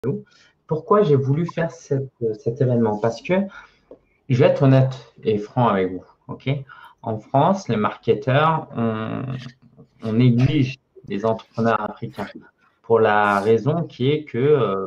Pourquoi j'ai voulu faire cet événement? Parce que je vais être honnête et franc avec vous. Ok? En France, les marketeurs, on néglige les entrepreneurs africains pour la raison qui est que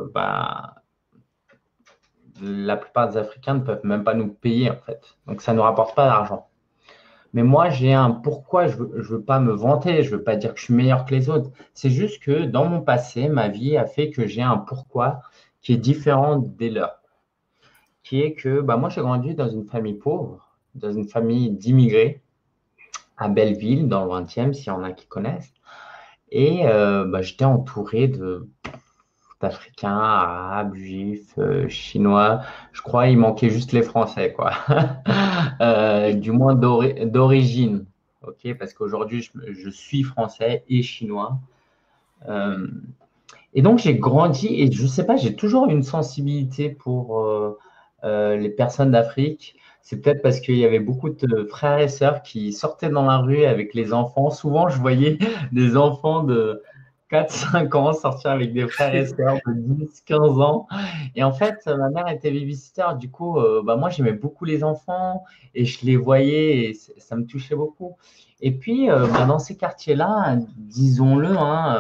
la plupart des Africains ne peuvent même pas nous payer en fait. Donc ça ne nous rapporte pas d'argent. Mais moi, j'ai un pourquoi, je veux pas me vanter, je veux pas dire que je suis meilleur que les autres. C'est juste que dans mon passé, ma vie a fait que j'ai un pourquoi qui est différent des leurs. Qui est que moi, j'ai grandi dans une famille pauvre, dans une famille d'immigrés à Belleville, dans le 20e, s'il y en a qui connaissent. Et j'étais entouré d'Africains, Arabes, Juifs, Chinois. Je crois qu'il manquait juste les Français, quoi. Du moins d'origine. Ok, parce qu'aujourd'hui, je suis français et chinois. Euh, et donc, j'ai grandi et je sais pas, j'ai toujours une sensibilité pour les personnes d'Afrique. C'est peut-être parce qu'il y avait beaucoup de frères et sœurs qui sortaient dans la rue avec les enfants. Souvent, je voyais des enfants de 4, 5 ans sortir avec des frères et sœurs de 10, 15 ans. Et en fait, ma mère était babysitter. Du coup, moi, j'aimais beaucoup les enfants et je les voyais et ça me touchait beaucoup. Et puis, dans ces quartiers-là, disons-le, hein,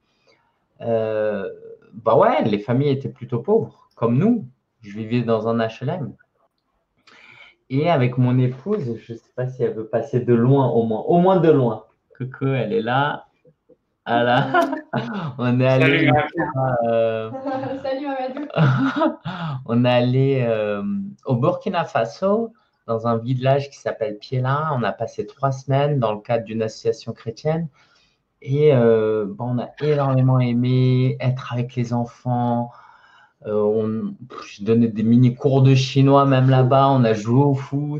ouais, les familles étaient plutôt pauvres, comme nous. Je vivais dans un HLM. Et avec mon épouse, je ne sais pas si elle veut passer de loin au moins de loin. Coucou, elle est là. Voilà. On est allé Salut, une Mathieu. fois, Salut Mamadou. on est allé au Burkina Faso, dans un village qui s'appelle Piela. On a passé 3 semaines dans le cadre d'une association chrétienne. Et on a énormément aimé être avec les enfants. Je donnais des mini-cours de chinois même là-bas. On a joué au foot.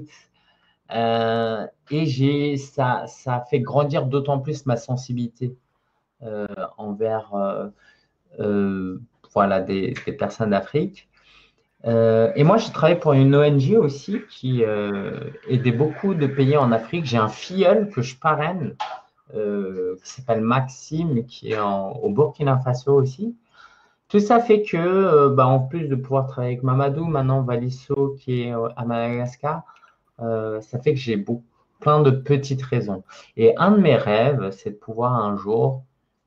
Et ça a fait grandir d'autant plus ma sensibilité envers euh, voilà, des personnes d'Afrique. Et moi, j'ai travaillé pour une ONG aussi qui aidait beaucoup de pays en Afrique. J'ai un filleul que je parraine qui s'appelle Maxime, qui est au Burkina Faso aussi. Tout ça fait que, en plus de pouvoir travailler avec Mamadou, maintenant Valisso qui est à Madagascar, ça fait que j'ai plein de petites raisons. Et un de mes rêves, c'est de pouvoir un jour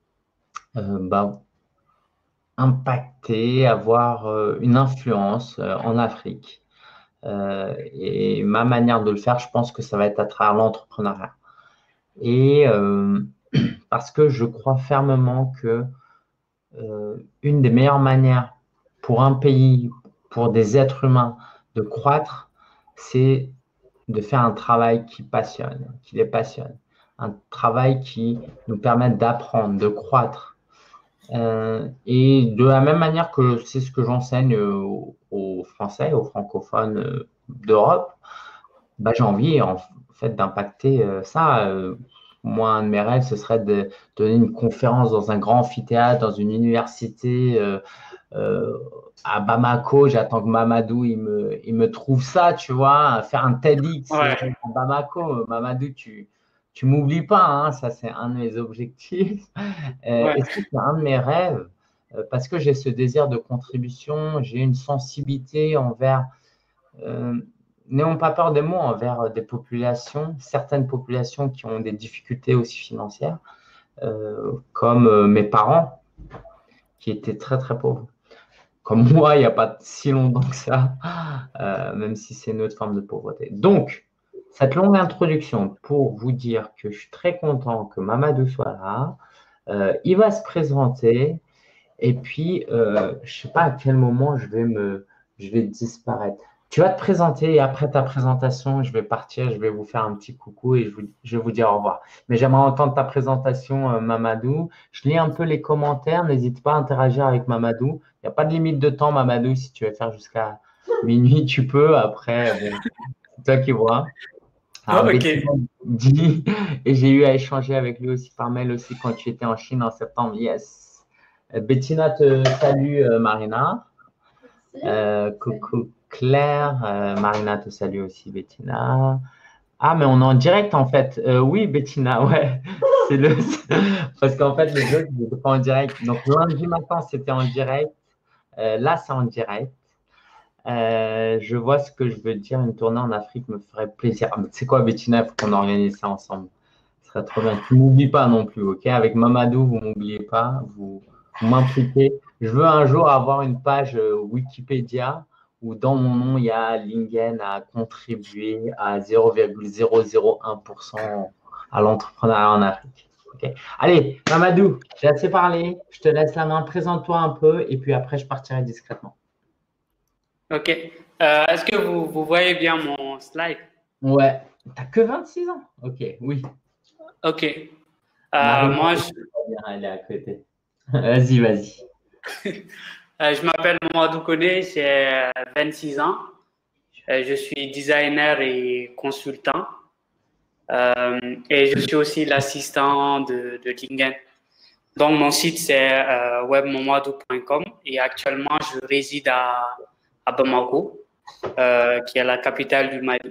impacter, avoir une influence en Afrique. Et ma manière de le faire, je pense que ça va être à travers l'entrepreneuriat. Et parce que je crois fermement que une des meilleures manières pour un pays, pour des êtres humains de croître, c'est de faire un travail qui les passionne, un travail qui nous permette d'apprendre, de croître. Et de la même manière que c'est ce que j'enseigne aux Français, aux francophones d'Europe, j'ai envie en fait d'impacter ça. Moi, un de mes rêves, ce serait de donner une conférence dans un grand amphithéâtre, dans une université euh, à Bamako. J'attends que Mamadou il me trouve ça, tu vois, faire un TEDx Ouais, à Bamako. Mamadou, tu m'oublies pas, hein, ça c'est un de mes objectifs. ouais. Et ça, c'est un de mes rêves parce que j'ai ce désir de contribution, j'ai une sensibilité envers euh, n'ayons pas peur des mots envers des populations, certaines populations qui ont des difficultés aussi financières, comme mes parents qui étaient très très pauvres. Comme moi, il n'y a pas si longtemps que ça, même si c'est une autre forme de pauvreté. Donc, cette longue introduction pour vous dire que je suis très content que Mamadou soit là. Il va se présenter et puis je ne sais pas à quel moment je vais disparaître. Tu vas te présenter et après ta présentation, je vais partir, je vais vous faire un petit coucou et je vais vous dire au revoir. Mais j'aimerais entendre ta présentation, Mamadou. Je lis un peu les commentaires, n'hésite pas à interagir avec Mamadou. Il n'y a pas de limite de temps, Mamadou. Si tu veux faire jusqu'à minuit, tu peux. Après, bon, c'est toi qui vois. Oh, Alors, ok. Bettina dit, et j'ai eu à échanger avec lui aussi par mail aussi quand tu étais en Chine en septembre. Yes. Bettina te salue, Marina. Merci. Salut. Coucou Claire. Marina te salue aussi, Bettina. Ah, mais on est en direct en fait. Oui, Bettina, ouais. C'est parce qu'en fait, les autres, ils n'étaient pas en direct. Donc, lundi matin, c'était en direct. Là, c'est en direct. Je vois ce que je veux dire. Une tournée en Afrique me ferait plaisir. Ah, mais tu sais quoi, Bettina, il faut qu'on organise ça ensemble. Ce serait trop bien. Tu m'oublies pas non plus, ok? Avec Mamadou, vous m'oubliez pas. Vous m'impliquez. Je veux un jour avoir une page Wikipédia où dans mon nom, il y a Lingen a contribué à 0,001% à l'entrepreneuriat en Afrique. Ok. Allez, Mamadou, j'ai assez parlé. Je te laisse la main. Présente-toi un peu et puis après, je partirai discrètement. Ok. Est-ce que vous voyez bien mon slide? Ouais, t'as que 26 ans. Ok, oui. Ok. Marie-Laure, Moi, elle est à côté. Vas-y, vas-y. je m'appelle Mamadou Koné, j'ai 26 ans. Je suis designer et consultant. Et je suis aussi l'assistant de Lingen. Donc, mon site, c'est webmamadou.com et actuellement, je réside à Bamako, qui est la capitale du Mali.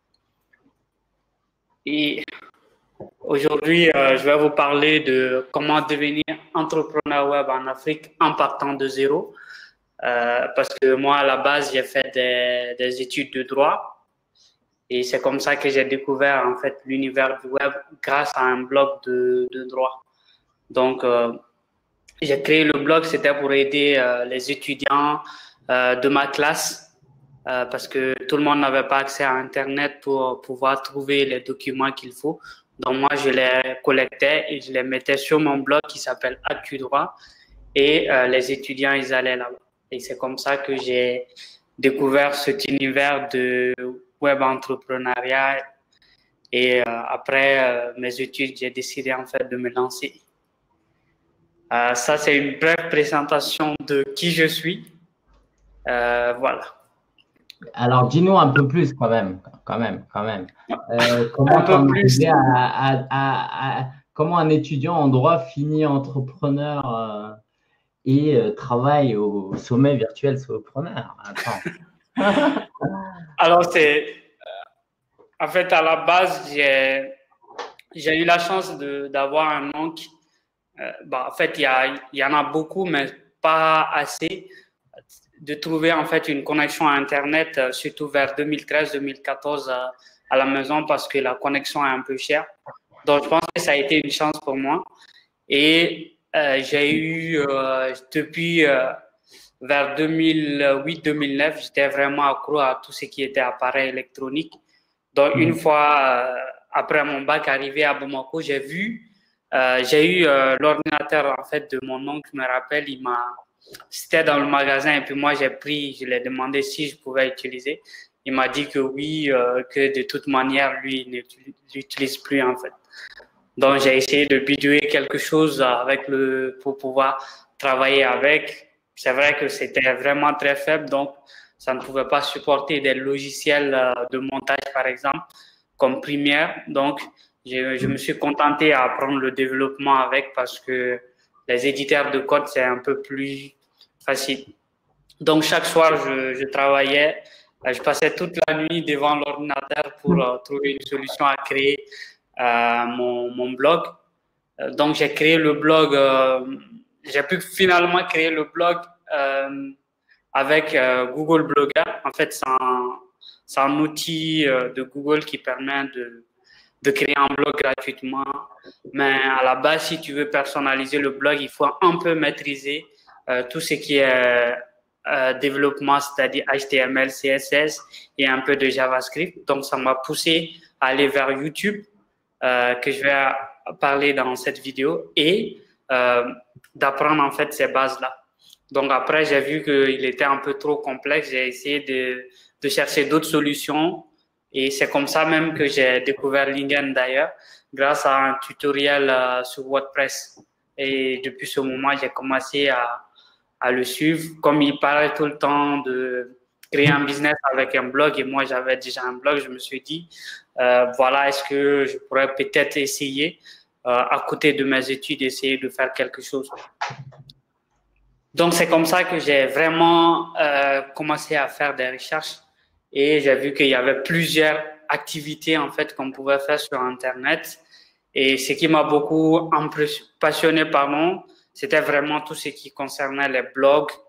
Et aujourd'hui, je vais vous parler de comment devenir entrepreneur web en Afrique en partant de zéro. Parce que moi, à la base, j'ai fait des études de droit et c'est comme ça que j'ai découvert en fait l'univers du web grâce à un blog de droit. Donc, j'ai créé le blog, c'était pour aider les étudiants de ma classe parce que tout le monde n'avait pas accès à Internet pour pouvoir trouver les documents qu'il faut. Donc, moi, je les collectais et je les mettais sur mon blog qui s'appelle ActuDroit et les étudiants, ils allaient là-bas. Et c'est comme ça que j'ai découvert cet univers de web entrepreneuriat. Et après mes études, j'ai décidé en fait de me lancer. Ça, c'est une brève présentation de qui je suis. Voilà. Alors, dis-nous un peu plus quand même. Comment Un peu t'en es plus. arrivé comment un étudiant en droit finit entrepreneur et travaille au sommet virtuel solopreneur? Attends. Alors, en fait, à la base, j'ai eu la chance d'avoir un oncle. En fait, il y en a beaucoup, mais pas assez. De trouver en fait une connexion à Internet, surtout vers 2013-2014 à la maison parce que la connexion est un peu chère. Donc, je pense que ça a été une chance pour moi. Et j'ai eu, depuis vers 2008-2009, j'étais vraiment accro à tout ce qui était appareil électronique. Donc, une fois après mon bac arrivé à Bamako, j'ai eu l'ordinateur en fait de mon oncle, je me rappelle, c'était dans le magasin et puis moi je lui ai demandé si je pouvais utiliser. Il m'a dit que oui, que de toute manière, lui, il ne l'utilise plus en fait. Donc j'ai essayé de bidouiller quelque chose pour pouvoir travailler avec. C'est vrai que c'était vraiment très faible, donc ça ne pouvait pas supporter des logiciels de montage, par exemple, comme Premiere. Donc je me suis contenté à apprendre le développement avec parce que les éditeurs de code, c'est un peu plus facile. Donc, chaque soir, je travaillais. Je passais toute la nuit devant l'ordinateur pour trouver une solution à créer mon blog. Donc, j'ai créé le blog. J'ai pu finalement créer le blog avec Google Blogger. En fait, c'est un outil de Google qui permet de créer un blog gratuitement. Mais à la base, si tu veux personnaliser le blog, il faut un peu maîtriser tout ce qui est développement, c'est-à-dire HTML, CSS et un peu de JavaScript. Donc, ça m'a poussé à aller vers YouTube, que je vais parler dans cette vidéo, et d'apprendre en fait ces bases-là. Donc, après, j'ai vu qu'il était un peu trop complexe. J'ai essayé de chercher d'autres solutions. Et c'est comme ça même que j'ai découvert Lingen d'ailleurs, grâce à un tutoriel sur WordPress. Et depuis ce moment, j'ai commencé à le suivre. Comme il parlait tout le temps de créer un business avec un blog, et moi j'avais déjà un blog, je me suis dit, voilà, est-ce que je pourrais peut-être essayer, à côté de mes études, essayer de faire quelque chose. Donc c'est comme ça que j'ai vraiment commencé à faire des recherches. Et j'ai vu qu'il y avait plusieurs activités en fait qu'on pouvait faire sur Internet. Et ce qui m'a beaucoup passionné, c'était vraiment tout ce qui concernait les blogs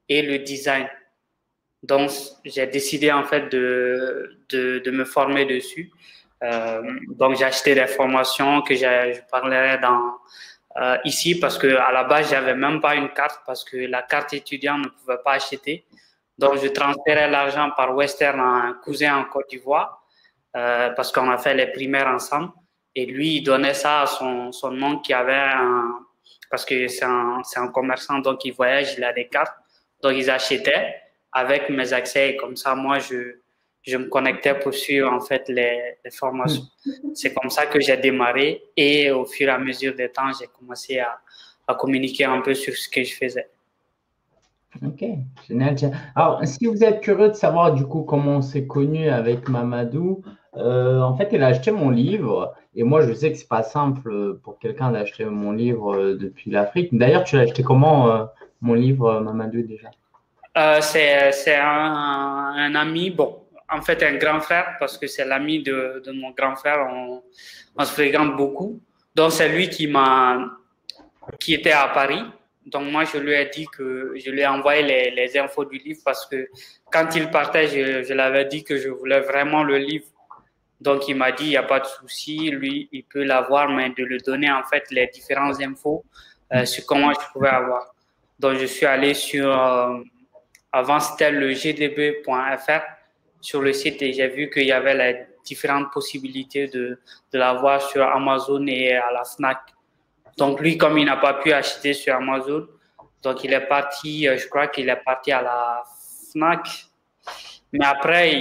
et le design. Donc, j'ai décidé en fait de me former dessus. Donc, j'ai acheté des formations que je parlerai ici parce que à la base, j'avais même pas une carte parce que la carte étudiante ne pouvait pas acheter. Donc, je transférais l'argent par Western à un cousin en Côte d'Ivoire parce qu'on a fait les primaires ensemble. Et lui, il donnait ça à son oncle qui avait parce que c'est un commerçant, donc il voyage, il a des cartes. Donc, ils achetaient avec mes accès. Et comme ça, moi, je me connectais pour suivre en fait les formations. C'est comme ça que j'ai démarré et au fur et à mesure des temps, j'ai commencé à communiquer un peu sur ce que je faisais. Ok, génial. Alors, si vous êtes curieux de savoir du coup comment on s'est connu avec Mamadou, en fait, il a acheté mon livre et moi, je sais que c'est pas simple pour quelqu'un d'acheter mon livre depuis l'Afrique. D'ailleurs, tu l'as acheté comment, mon livre, Mamadou, déjà? C'est un ami, bon, en fait un grand frère parce que c'est l'ami de mon grand frère, on se fréquente beaucoup. Donc c'est lui qui était à Paris. Donc moi je lui ai dit que je lui ai envoyé les infos du livre parce que quand il partait, je l'avais dit que je voulais vraiment le livre. Donc il m'a dit il n'y a pas de souci, lui il peut l'avoir, mais de lui donner en fait les différentes infos sur comment je pouvais avoir. Donc je suis allé sur avant, c'était le gdb.fr sur le site et j'ai vu qu'il y avait les différentes possibilités de l'avoir sur Amazon et à la Fnac. Donc, lui, comme il n'a pas pu acheter sur Amazon, donc il est parti, je crois qu'il est parti à la Fnac. Mais après,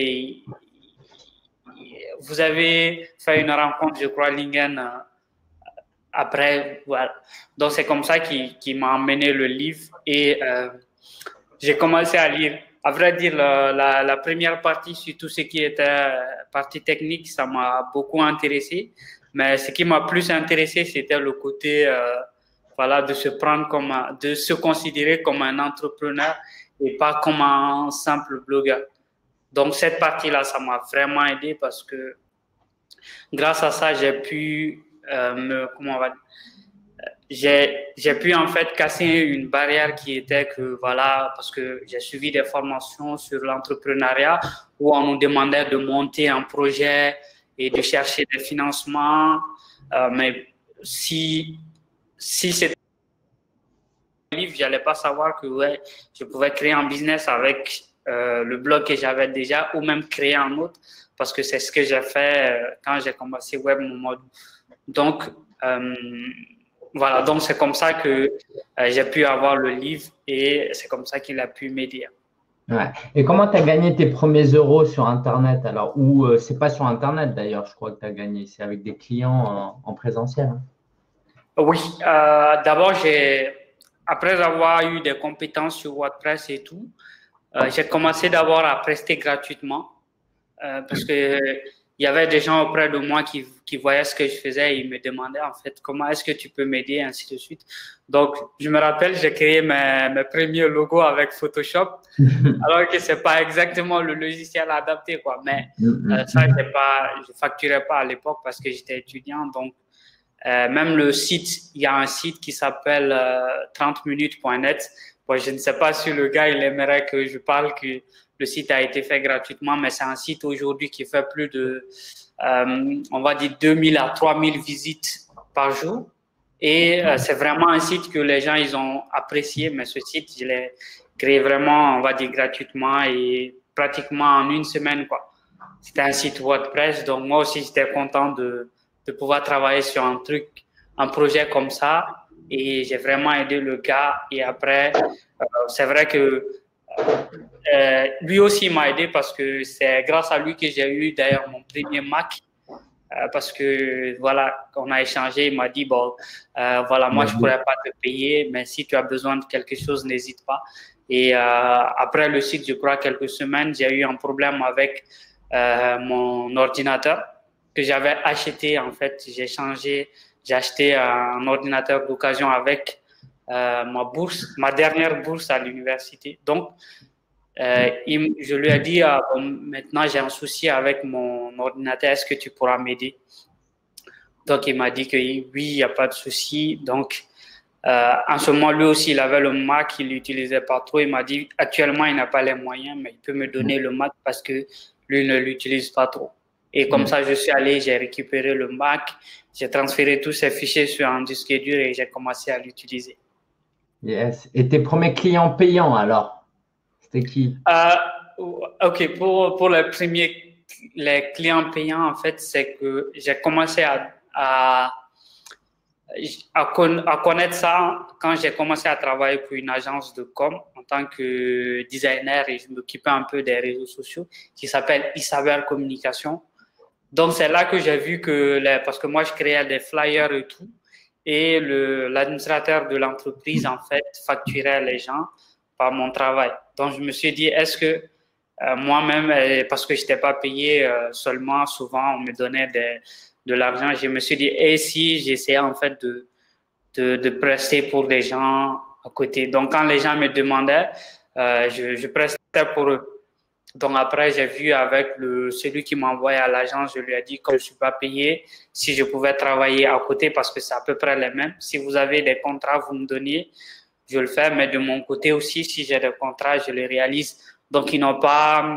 vous avez fait une rencontre, je crois, LinkedIn. Après, voilà. Donc, c'est comme ça qu'il m'a emmené le livre et j'ai commencé à lire. À vrai dire, la première partie sur tout ce qui était partie technique, ça m'a beaucoup intéressé. Mais ce qui m'a plus intéressé, c'était le côté, voilà, de se considérer comme un entrepreneur et pas comme un simple blogueur. Donc cette partie-là, ça m'a vraiment aidé parce que grâce à ça, j'ai pu j'ai pu en fait casser une barrière qui était que voilà, parce que j'ai suivi des formations sur l'entrepreneuriat où on nous demandait de monter un projet et de chercher des financements. Mais si c'était un livre, j'allais pas savoir que ouais, je pouvais créer un business avec le blog que j'avais déjà ou même créer un autre parce que c'est ce que j'ai fait quand j'ai commencé Web Momo. Donc, voilà, donc c'est comme ça que j'ai pu avoir le livre et c'est comme ça qu'il a pu m'aider. Ouais. Et comment tu as gagné tes premiers euros sur Internet alors? Ou c'est pas sur Internet d'ailleurs, je crois que tu as gagné, c'est avec des clients en présentiel. Hein. Oui, d'abord, après avoir eu des compétences sur WordPress et tout, j'ai commencé d'abord à prester gratuitement parce que il y avait des gens auprès de moi qui voyaient ce que je faisais et ils me demandaient en fait comment est-ce que tu peux m'aider, ainsi de suite. Donc, je me rappelle, j'ai créé mes premiers logos avec Photoshop, alors que c'est pas exactement le logiciel adapté, quoi. Mais ça, je facturais pas à l'époque parce que j'étais étudiant. Donc, même le site, il y a un site qui s'appelle 30minutes.net. Bon, je ne sais pas si le gars, il aimerait que je parle que le site a été fait gratuitement, mais c'est un site aujourd'hui qui fait plus de, on va dire, 2000 à 3000 visites par jour. Et c'est vraiment un site que les gens, ils ont apprécié, mais ce site, je l'ai créé vraiment, on va dire, gratuitement et pratiquement en une semaine, quoi. C'était un site WordPress, donc moi aussi, j'étais content de pouvoir travailler sur un projet comme ça. Et j'ai vraiment aidé le gars. Et après, c'est vrai que lui aussi m'a aidé parce que c'est grâce à lui que j'ai eu d'ailleurs mon premier Mac. Parce que voilà, on a échangé, il m'a dit, bon, voilà, moi, je pourrais pas te payer, mais si tu as besoin de quelque chose, n'hésite pas. Et après le site, je crois, quelques semaines, j'ai eu un problème avec mon ordinateur que j'avais acheté. En fait, j'ai acheté un ordinateur d'occasion avec ma dernière bourse à l'université. Donc, je lui ai dit, bon, maintenant j'ai un souci avec mon ordinateur, est-ce que tu pourras m'aider? Donc, il m'a dit que oui, il n'y a pas de souci. Donc, En ce moment, lui aussi, il avait le Mac, il l'utilisait pas trop. Il m'a dit, actuellement, il n'a pas les moyens, mais il peut me donner le Mac parce que lui ne l'utilise pas trop. Et comme ça, je suis allé, j'ai récupéré le Mac, j'ai transféré tous ces fichiers sur un disque dur et j'ai commencé à l'utiliser. Yes. Et tes premiers clients payants, alors, c'était qui? OK, pour les clients payants, en fait, c'est que j'ai commencé à connaître ça quand j'ai commencé à travailler pour une agence de com en tant que designer et je m'occupais un peu des réseaux sociaux qui s'appelle Isaber Communication. Donc, c'est là que j'ai vu que, parce que moi, je créais des flyers et tout, et l'administrateur de l'entreprise, en fait, facturait les gens par mon travail. Donc, je me suis dit, est-ce que moi-même, parce que je n'étais pas payé seulement, souvent, on me donnait de l'argent, je me suis dit, et si j'essayais, en fait, de prester pour des gens à côté. Donc, quand les gens me demandaient, je prestais pour eux. Donc après, j'ai vu avec celui qui m'a envoyé à l'agence, je lui ai dit que je ne suis pas payé, si je pouvais travailler à côté parce que c'est à peu près les mêmes. Si vous avez des contrats, vous me donniez, je le fais, mais de mon côté aussi, si j'ai des contrats, je les réalise. Donc ils n'ont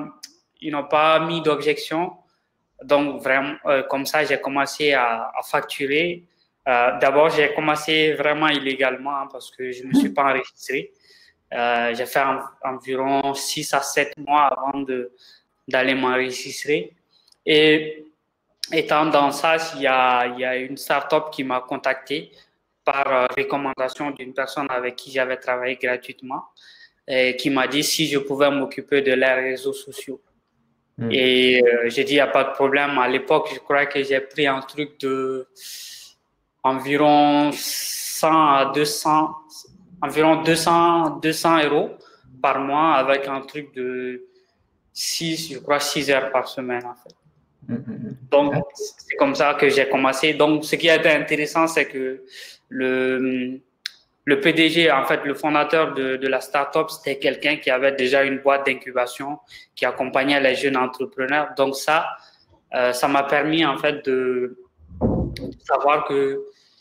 pas mis d'objection. Donc vraiment, comme ça, j'ai commencé à facturer. D'abord, j'ai commencé vraiment illégalement hein, parce que je ne me suis pas enregistré. J'ai fait environ 6 à 7 mois avant d'aller m'enregistrer. Et étant dans ça, il y a une start-up qui m'a contacté par recommandation d'une personne avec qui j'avais travaillé gratuitement et qui m'a dit si je pouvais m'occuper de leurs réseaux sociaux. Et j'ai dit, il n'y a pas de problème. À l'époque, je crois que j'ai pris un truc de environ 100 à 200 environ 200 euros par mois avec un truc de 6 heures par semaine en fait. Donc, c'est comme ça que j'ai commencé. Donc, ce qui a été intéressant, c'est que le PDG, en fait, le fondateur de la startup, c'était quelqu'un qui avait déjà une boîte d'incubation qui accompagnait les jeunes entrepreneurs. Donc, ça m'a permis, en fait, de savoir que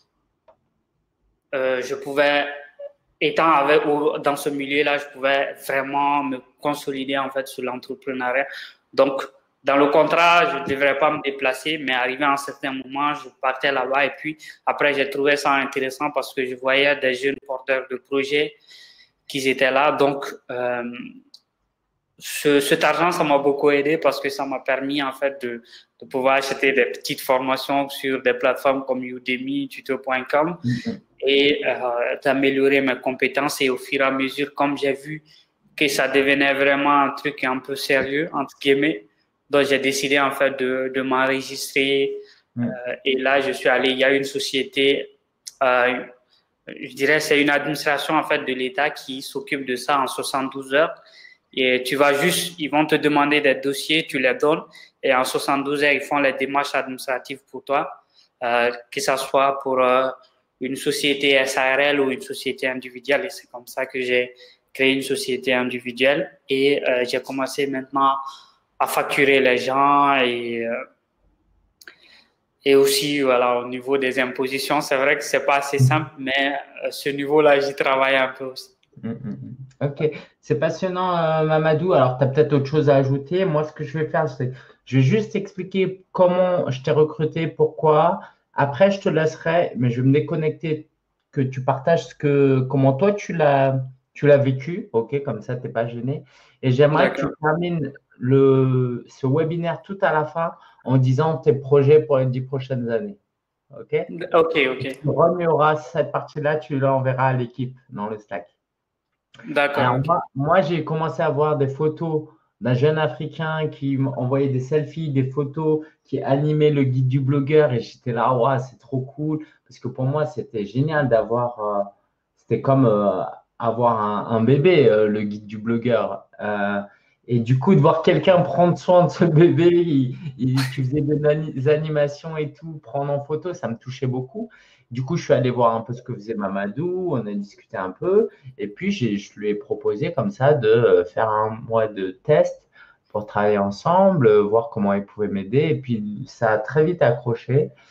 je pouvais étant dans ce milieu-là, je pouvais vraiment me consolider en fait sur l'entrepreneuriat. Donc, dans le contrat, je ne devrais pas me déplacer, mais arrivé à un certain moment, je partais là-bas et puis après, j'ai trouvé ça intéressant parce que je voyais des jeunes porteurs de projets qui étaient là. Donc, cet argent, ça m'a beaucoup aidé parce que ça m'a permis en fait de pouvoir acheter des petites formations sur des plateformes comme Udemy, tuto.com et d'améliorer mes compétences. Et au fur et à mesure, comme j'ai vu que ça devenait vraiment un truc un peu sérieux, entre guillemets, donc j'ai décidé en fait de m'enregistrer. Et là, je suis allé, il y a une société, je dirais c'est une administration en fait de l'État qui s'occupe de ça en 72 heures. Et ils vont te demander des dossiers, tu les donnes, et en 72 heures, ils font les démarches administratives pour toi, que ce soit pour une société SARL ou une société individuelle. Et c'est comme ça que j'ai créé une société individuelle et j'ai commencé maintenant à facturer les gens et aussi, voilà, au niveau des impositions, c'est vrai que c'est pas assez simple, mais ce niveau-là, j'y travaille un peu aussi. Ok, c'est passionnant, Mamadou. Alors, tu as peut-être autre chose à ajouter. Moi, ce que je vais faire, c'est je vais juste expliquer comment je t'ai recruté, pourquoi. Après, je te laisserai, mais je vais me déconnecter, que tu partages comment toi tu l'as vécu. Ok, comme ça, tu n'es pas gêné. Et j'aimerais que tu termines ce webinaire tout à la fin en disant tes projets pour les 10 prochaines années. Ok? Ok. Tu remueras cette partie-là, tu l'enverras à l'équipe dans le Slack. D'accord. Alors, moi j'ai commencé à voir des photos d'un jeune Africain qui m'envoyait des selfies, des photos, qui animait le guide du blogueur et j'étais là, ouais, c'est trop cool parce que pour moi c'était génial d'avoir, c'était comme avoir un bébé, le guide du blogueur. Et du coup, de voir quelqu'un prendre soin de ce bébé, tu faisais des animations et tout, prendre en photo, ça me touchait beaucoup. Du coup, je suis allé voir un peu ce que faisait Mamadou, on a discuté un peu, et puis je lui ai proposé comme ça de faire un mois de test pour travailler ensemble, voir comment il pouvait m'aider, et puis ça a très vite accroché.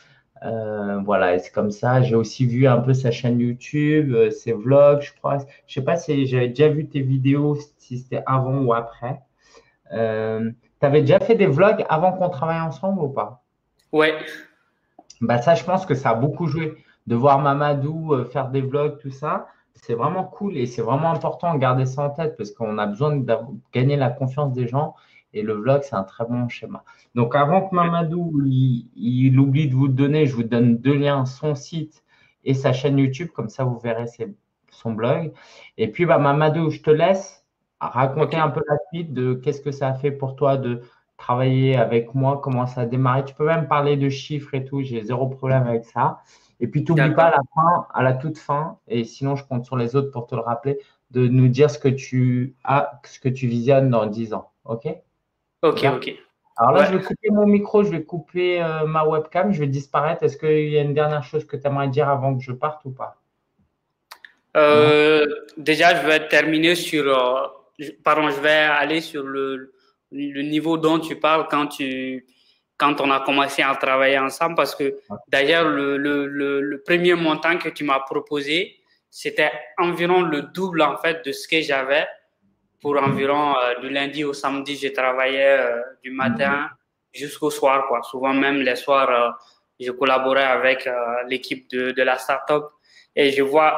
Voilà, et c'est comme ça. J'ai aussi vu un peu sa chaîne YouTube, ses vlogs, je crois. Je sais pas si j'avais déjà vu tes vidéos, si c'était avant ou après. Tu avais déjà fait des vlogs avant qu'on travaille ensemble ou pas? Ouais, Bah ça, je pense que ça a beaucoup joué. De voir Mamadou faire des vlogs, tout ça, c'est vraiment cool et c'est vraiment important de garder ça en tête parce qu'on a besoin de gagner la confiance des gens et le vlog, c'est un très bon schéma. Donc avant que Mamadou il oublie de vous le donner, je vous donne deux liens, son site et sa chaîne YouTube, comme ça vous verrez son blog. Et puis bah, Mamadou, je te laisse raconter ok, un peu la suite de qu'est-ce que ça a fait pour toi de travailler avec moi, comment ça a démarré. Tu peux même parler de chiffres et tout, j'ai zéro problème avec ça. Et puis, t'oublie pas à d'accord. la fin, à la toute fin, et sinon, je compte sur les autres pour te le rappeler, de nous dire ce que tu as, ce que tu visionnes dans 10 ans. OK? Ok, Super. ok. Alors là, Ouais. je vais couper mon micro, je vais couper ma webcam, je vais disparaître. Est-ce qu'il y a une dernière chose que tu aimerais dire avant que je parte ou pas? Non? Déjà, je vais terminer sur, pardon, je vais aller sur le niveau dont tu parles quand on a commencé à travailler ensemble, parce que d'ailleurs, le premier montant que tu m'as proposé, c'était environ le double, en fait, de ce que j'avais pour environ du lundi au samedi. Je travaillais du matin jusqu'au soir, quoi. Souvent même les soirs, je collaborais avec l'équipe de la startup et je vois,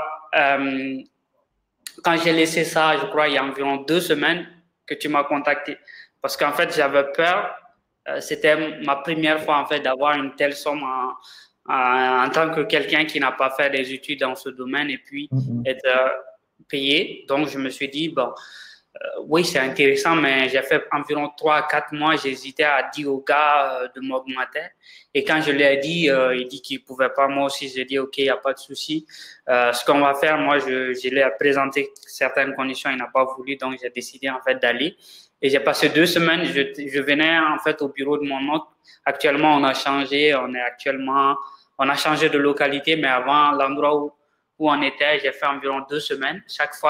quand j'ai laissé ça, je crois, il y a environ 2 semaines que tu m'as contacté. Parce qu'en fait, j'avais peur. C'était ma première fois, en fait, d'avoir une telle somme en tant que quelqu'un qui n'a pas fait des études dans ce domaine et puis Mhm. être payé. Donc, je me suis dit, bon, oui, c'est intéressant, mais j'ai fait environ 3 à 4 mois. J'hésitais à dire au gars de m'augmenter. Et quand je lui ai dit, il dit qu'il ne pouvait pas. Moi aussi, j'ai dit, OK, il n'y a pas de souci. Ce qu'on va faire, moi, je lui ai présenté certaines conditions. Il n'a pas voulu, donc j'ai décidé en fait d'aller. Et j'ai passé 2 semaines. Je venais en fait au bureau de mon oncle. Actuellement, on a changé. On a changé de localité, mais avant, l'endroit où on était, j'ai fait environ 2 semaines. Chaque fois,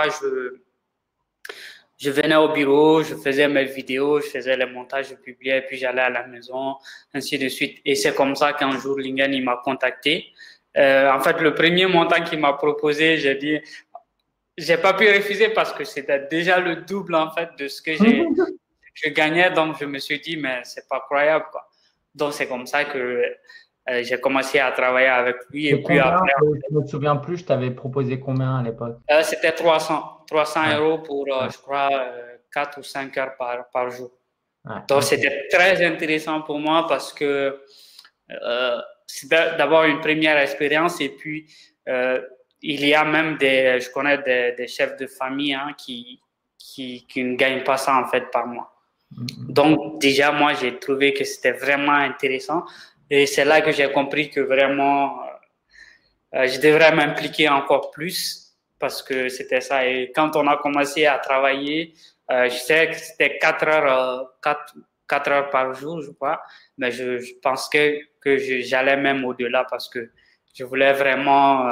je venais au bureau, je faisais mes vidéos, je faisais les montages, je publiais, puis j'allais à la maison, ainsi de suite. Et c'est comme ça qu'un jour, Lingen, il m'a contacté. En fait, le premier montant qu'il m'a proposé, j'ai dit, j'ai pas pu refuser parce que c'était déjà le double, en fait, de ce que je gagnais. Donc, je me suis dit, mais c'est pas croyable, quoi. Donc, c'est comme ça que j'ai commencé à travailler avec lui. Et C'est puis combien? après, Je ne me souviens plus, je t'avais proposé combien à l'époque? c'était 300 Ouais, euros pour, ouais, je crois, 4 ou 5 heures par jour. ouais, Donc, ok. c'était très intéressant pour moi parce que c'est d'abord une première expérience et puis il y a même je connais des chefs de famille hein, qui ne gagnent pas ça en fait par mois. Mhm. Donc, déjà, moi, j'ai trouvé que c'était vraiment intéressant et c'est là que j'ai compris que vraiment, je devrais m'impliquer encore plus parce que c'était ça. Et quand on a commencé à travailler, je sais que c'était 4 heures, 4 heures par jour, je crois, mais je pense que j'allais même au-delà parce que je voulais vraiment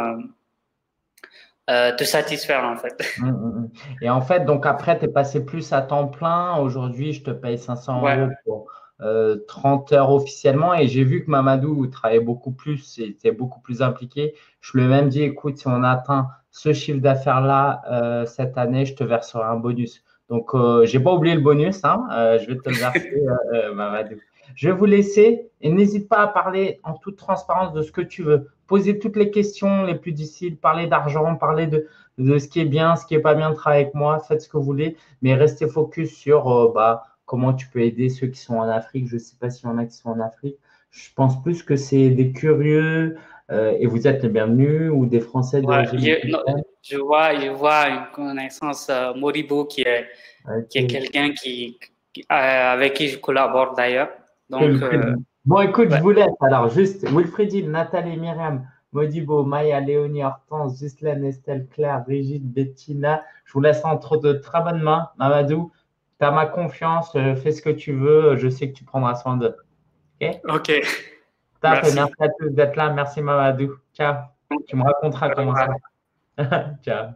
te satisfaire en fait. Et en fait, donc après, tu es passé plus à temps plein. Aujourd'hui, je te paye 500 Ouais, euros pour 30 heures officiellement. Et j'ai vu que Mamadou travaillait beaucoup plus et était beaucoup plus impliqué. Je lui ai même dit, écoute, si on atteint ce chiffre d'affaires-là cette année, je te verserai un bonus. Donc, j'ai pas oublié le bonus, hein. Je vais te le verser, Mamadou. Je vais vous laisser et n'hésite pas à parler en toute transparence de ce que tu veux. Poser toutes les questions les plus difficiles, parler d'argent, parler de ce qui est bien, ce qui est pas bien de travailler avec moi, faites ce que vous voulez, mais restez focus sur comment tu peux aider ceux qui sont en Afrique. Je ne sais pas s'il y en a qui sont en Afrique. Je pense plus que c'est des curieux et vous êtes les bienvenus ou des Français ouais. d'origine Non, africaine. je vois une connaissance Moribo qui est Ok. quelqu'un avec qui je collabore d'ailleurs. Donc, Bon, écoute, je ouais. vous laisse. Alors, juste Wilfriedine, Nathalie, Myriam, Modibo, Maya, Léonie, Hortense, Ghislaine, Estelle, Claire, Brigitte, Bettina. Je vous laisse entre de très bonnes mains. Mamadou, tu as ma confiance. Fais ce que tu veux. Je sais que tu prendras soin d'eux. OK? Ok, Top, et merci merci. à tous d'être là. Merci, Mamadou. Ciao. Tu me raconteras Au comment revoir. ça. Ciao.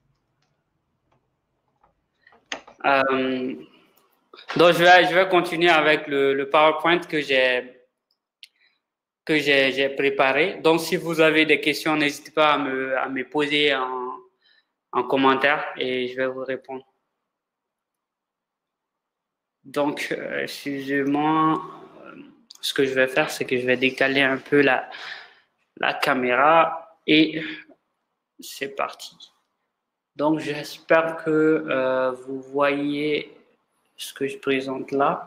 Euh, donc, je vais continuer avec le PowerPoint que j'ai que j'ai préparé. Donc, si vous avez des questions, n'hésitez pas à me poser en commentaire et je vais vous répondre. Donc, excusez-moi, ce que je vais faire, c'est que je vais décaler un peu la caméra et c'est parti. Donc, j'espère que vous voyez ce que je présente là.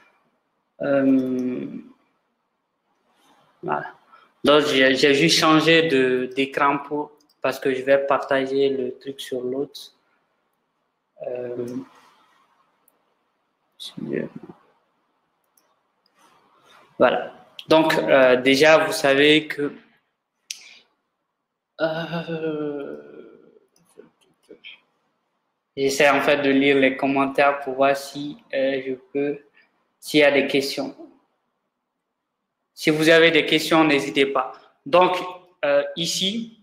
Voilà. Donc, j'ai juste changé d'écran parce que je vais partager le truc sur l'autre. Voilà. Donc, déjà, vous savez que j'essaie en fait de lire les commentaires pour voir si s'il y a des questions. Si vous avez des questions, n'hésitez pas. Donc, ici,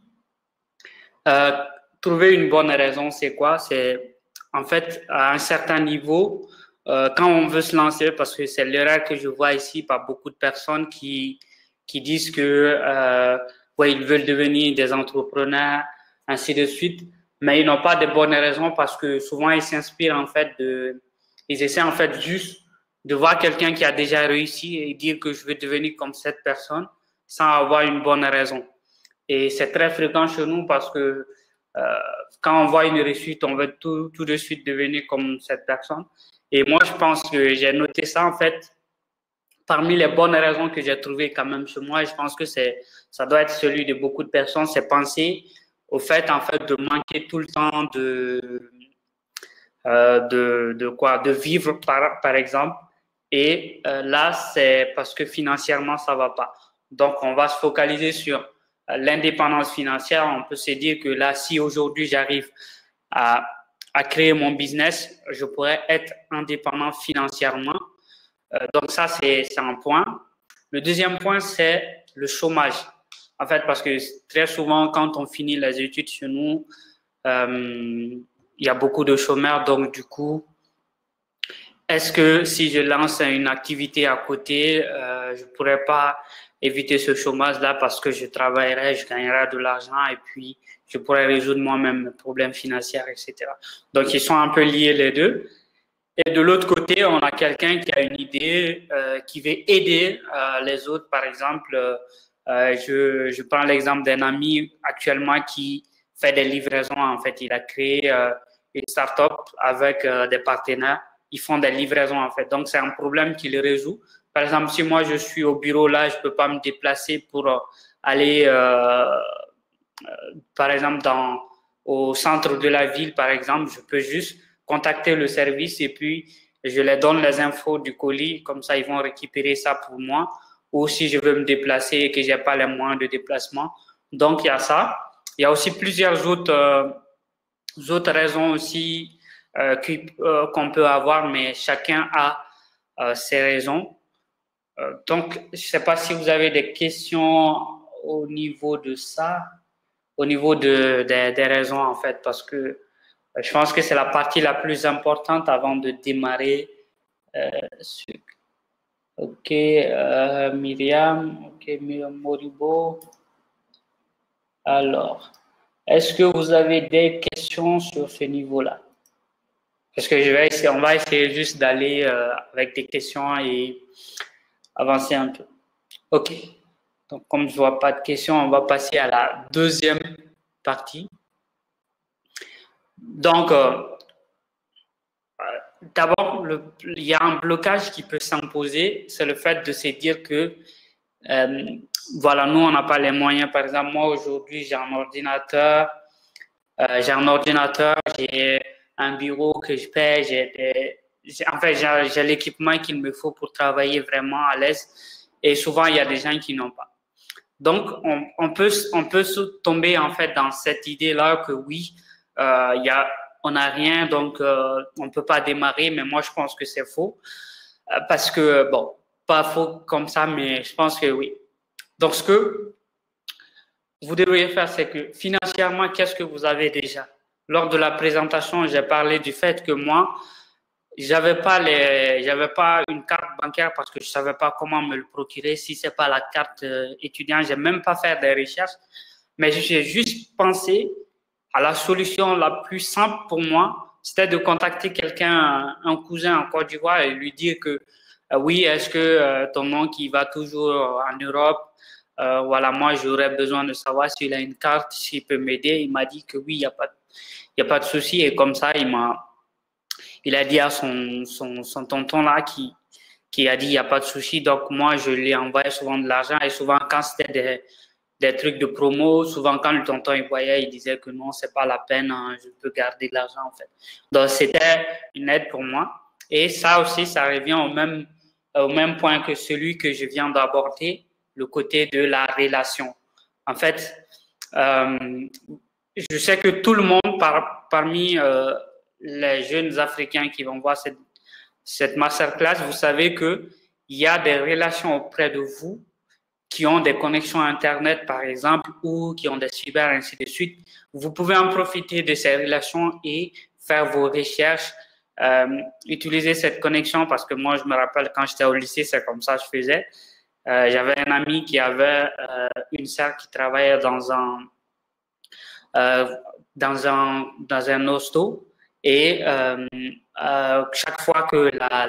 trouver une bonne raison, c'est quoi? C'est en fait à un certain niveau, quand on veut se lancer, parce que c'est l'erreur que je vois ici par beaucoup de personnes qui disent que ouais, ils veulent devenir des entrepreneurs, ainsi de suite, mais ils n'ont pas de bonnes raisons parce que souvent ils s'inspirent en fait ils essaient en fait juste de voir quelqu'un qui a déjà réussi et dire que je veux devenir comme cette personne sans avoir une bonne raison. Et c'est très fréquent chez nous parce que quand on voit une réussite, on veut tout de suite devenir comme cette personne. Et moi, je pense que j'ai noté ça en fait parmi les bonnes raisons que j'ai trouvées quand même chez moi. Et je pense que ça doit être celui de beaucoup de personnes, c'est penser au fait en fait de manquer tout le temps de vivre par exemple. Et là, c'est parce que financièrement, ça va pas. Donc, on va se focaliser sur l'indépendance financière. On peut se dire que là, si aujourd'hui j'arrive à créer mon business, je pourrais être indépendant financièrement. Donc, ça, c'est un point. Le deuxième point, c'est le chômage. En fait, parce que très souvent, quand on finit les études chez nous, il y a beaucoup de chômeurs. Donc, du coup, est-ce que si je lance une activité à côté, je ne pourrais pas éviter ce chômage-là parce que je travaillerai, je gagnerai de l'argent et puis je pourrais résoudre moi-même mes problèmes financiers, etc. Donc, ils sont un peu liés les deux. Et de l'autre côté, on a quelqu'un qui a une idée, qui veut aider les autres. Par exemple, je prends l'exemple d'un ami actuellement qui fait des livraisons. En fait, il a créé une start-up avec des partenaires. Ils font des livraisons, en fait. Donc, c'est un problème qu'il résout. Par exemple, si moi, je suis au bureau, là, je ne peux pas me déplacer pour aller, par exemple, au centre de la ville, par exemple. Je peux juste contacter le service et puis je leur donne les infos du colis. Comme ça, ils vont récupérer ça pour moi. Ou si je veux me déplacer et que je n'ai pas les moyens de déplacement. Donc, il y a ça. Il y a aussi plusieurs autres raisons aussi qu'on peut avoir, mais chacun a ses raisons. Donc, je ne sais pas si vous avez des questions au niveau de ça, au niveau des raisons, en fait, parce que je pense que c'est la partie la plus importante avant de démarrer. Ok, Myriam, ok, Moribo. Alors, est-ce que vous avez des questions sur ce niveau-là? Parce que on va essayer juste d'aller avec des questions et avancer un peu. Ok. Donc, comme je ne vois pas de questions, on va passer à la deuxième partie. Donc, d'abord, il y a un blocage qui peut s'imposer, c'est le fait de se dire que, voilà, nous, on n'a pas les moyens. Par exemple, moi, aujourd'hui, j'ai un ordinateur, j'ai un bureau que je paie, j'ai l'équipement qu'il me faut pour travailler vraiment à l'aise. Et souvent, il y a des gens qui n'ont pas. Donc, on peut tomber en fait dans cette idée-là que oui, on n'a rien, donc on ne peut pas démarrer. Mais moi, je pense que c'est faux. Parce que, bon, pas faux comme ça, mais je pense que oui. Donc, ce que vous devriez faire, c'est que financièrement, qu'est-ce que vous avez déjà? Lors de la présentation, j'ai parlé du fait que moi, j'avais pas une carte bancaire parce que je savais pas comment me le procurer. Si c'est pas la carte étudiante, j'ai même pas fait des recherches. Mais j'ai juste pensé à la solution la plus simple pour moi, c'était de contacter quelqu'un, un cousin en Côte d'Ivoire et lui dire que oui, est-ce que ton oncle qui va toujours en Europe, voilà, moi j'aurais besoin de savoir s'il a une carte, s'il peut m'aider. Il m'a dit que oui, il y a pas de souci et comme ça il a dit à son tonton là qui a dit il n'y a pas de souci. Donc moi je lui envoyé souvent de l'argent et souvent quand c'était des trucs de promo. Souvent, quand le tonton il voyait, il disait que non, c'est pas la peine, hein, je peux garder de l'argent en fait. Donc, c'était une aide pour moi. Et ça aussi, ça revient au même point que celui que je viens d'aborder, le côté de la relation. En fait, je sais que tout le monde, parmi les jeunes Africains qui vont voir cette masterclass, vous savez qu'il y a des relations auprès de vous qui ont des connexions Internet, par exemple, ou qui ont des cyber, ainsi de suite. Vous pouvez en profiter de ces relations et faire vos recherches, utiliser cette connexion, parce que moi, je me rappelle quand j'étais au lycée, c'est comme ça que je faisais. J'avais un ami qui avait une sœur qui travaillait dans un hosto, et chaque fois que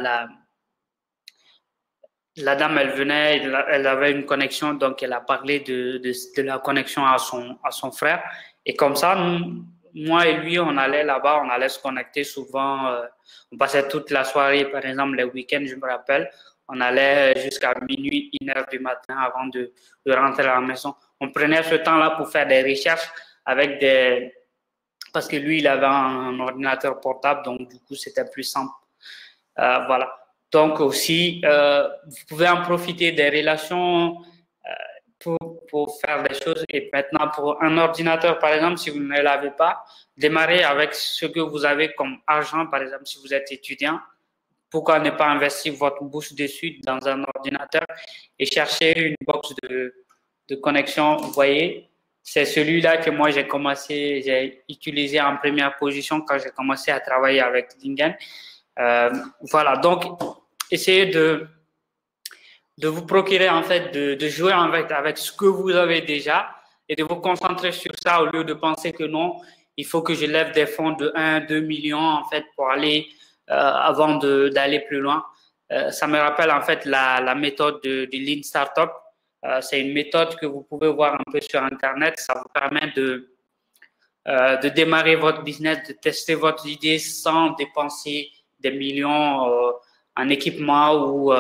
la dame, elle venait, elle avait une connexion, donc elle a parlé de la connexion à son frère. Et comme ça, moi et lui, on allait là-bas, on allait se connecter souvent. On passait toute la soirée, par exemple, les week-ends, je me rappelle. On allait jusqu'à minuit, 1h du matin avant de rentrer à la maison. On prenait ce temps-là pour faire des recherches parce que lui, il avait un ordinateur portable, donc du coup, c'était plus simple. Voilà. Donc aussi, vous pouvez en profiter des relations pour faire des choses. Et maintenant, pour un ordinateur, par exemple, si vous ne l'avez pas, démarrez avec ce que vous avez comme argent. Par exemple, si vous êtes étudiant, pourquoi ne pas investir votre bourse dessus dans un ordinateur et chercher une box de connexion. Vous voyez, c'est celui-là que moi j'ai utilisé en première position quand j'ai commencé à travailler avec Lingen. Voilà, donc essayez de vous procurer, en fait, de jouer avec ce que vous avez déjà et de vous concentrer sur ça au lieu de penser que non, il faut que je lève des fonds de 1-2 millions, en fait, pour aller avant d'aller plus loin. Ça me rappelle, en fait, la méthode de Lean Startup. C'est une méthode que vous pouvez voir un peu sur Internet. Ça vous permet de démarrer votre business, de tester votre idée sans dépenser des millions en équipement ou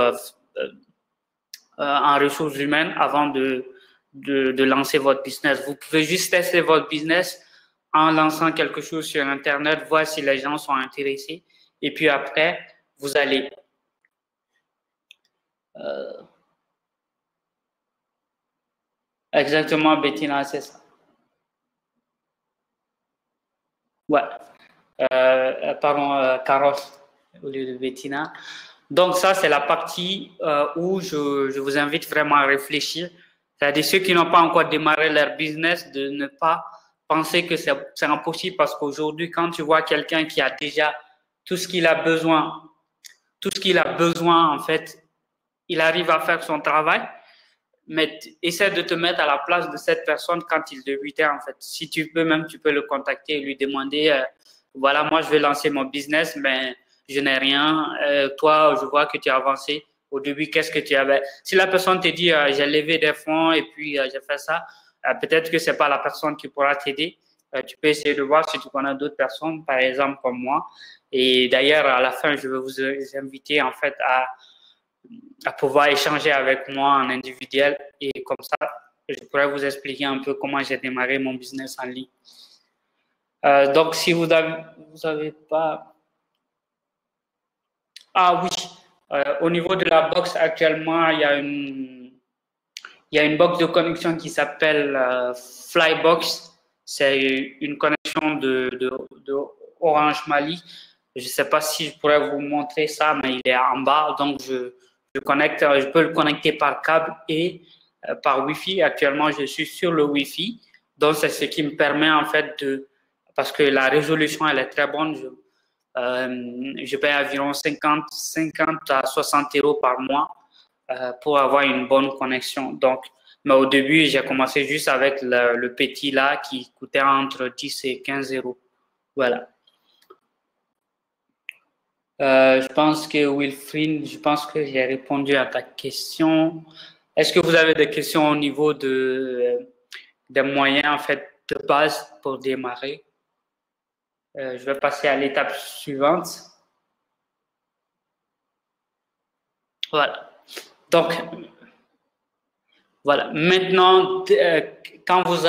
en ressources humaines avant de lancer votre business. Vous pouvez juste tester votre business en lançant quelque chose sur Internet, voir si les gens sont intéressés. Et puis après, vous allez exactement, Bettina, c'est ça. Ouais. Pardon, Carole, au lieu de Bettina. Donc ça, c'est la partie où je vous invite vraiment à réfléchir. C'est-à-dire ceux qui n'ont pas encore démarré leur business, de ne pas penser que c'est impossible parce qu'aujourd'hui, quand tu vois quelqu'un qui a déjà tout ce qu'il a besoin, en fait, il arrive à faire son travail, mais essaie de te mettre à la place de cette personne quand il débutait, en fait. Si tu peux, même, tu peux le contacter et lui demander, voilà, moi, je vais lancer mon business, mais je n'ai rien. Toi, je vois que tu as avancé. Au début, qu'est-ce que tu avais? Si la personne te dit, j'ai levé des fonds et puis j'ai fait ça, peut-être que c'est pas la personne qui pourra t'aider. Tu peux essayer de voir si tu connais d'autres personnes, par exemple, comme moi. Et d'ailleurs, à la fin, je vais vous inviter, en fait, à pouvoir échanger avec moi en individuel. Et comme ça, je pourrais vous expliquer un peu comment j'ai démarré mon business en ligne. Donc, si vous avez pas... Ah oui, au niveau de la box, actuellement, il y a une box de connexion qui s'appelle Flybox. C'est une connexion de Orange Mali. Je ne sais pas si je pourrais vous montrer ça, mais il est en bas. Donc, je peux le connecter par câble et par Wi-Fi. Actuellement, je suis sur le Wi-Fi. Donc, c'est ce qui me permet, en fait, parce que la résolution, elle est très bonne. Je paye environ 50 à 60 euros par mois pour avoir une bonne connexion. Donc, mais au début, j'ai commencé juste avec le petit là qui coûtait entre 10 et 15 euros. Voilà. Je pense que Wilfried, je pense que j'ai répondu à ta question. Est-ce que vous avez des questions au niveau des moyens en fait de base pour démarrer? Je vais passer à l'étape suivante. Voilà. Donc, voilà. Maintenant, quand vous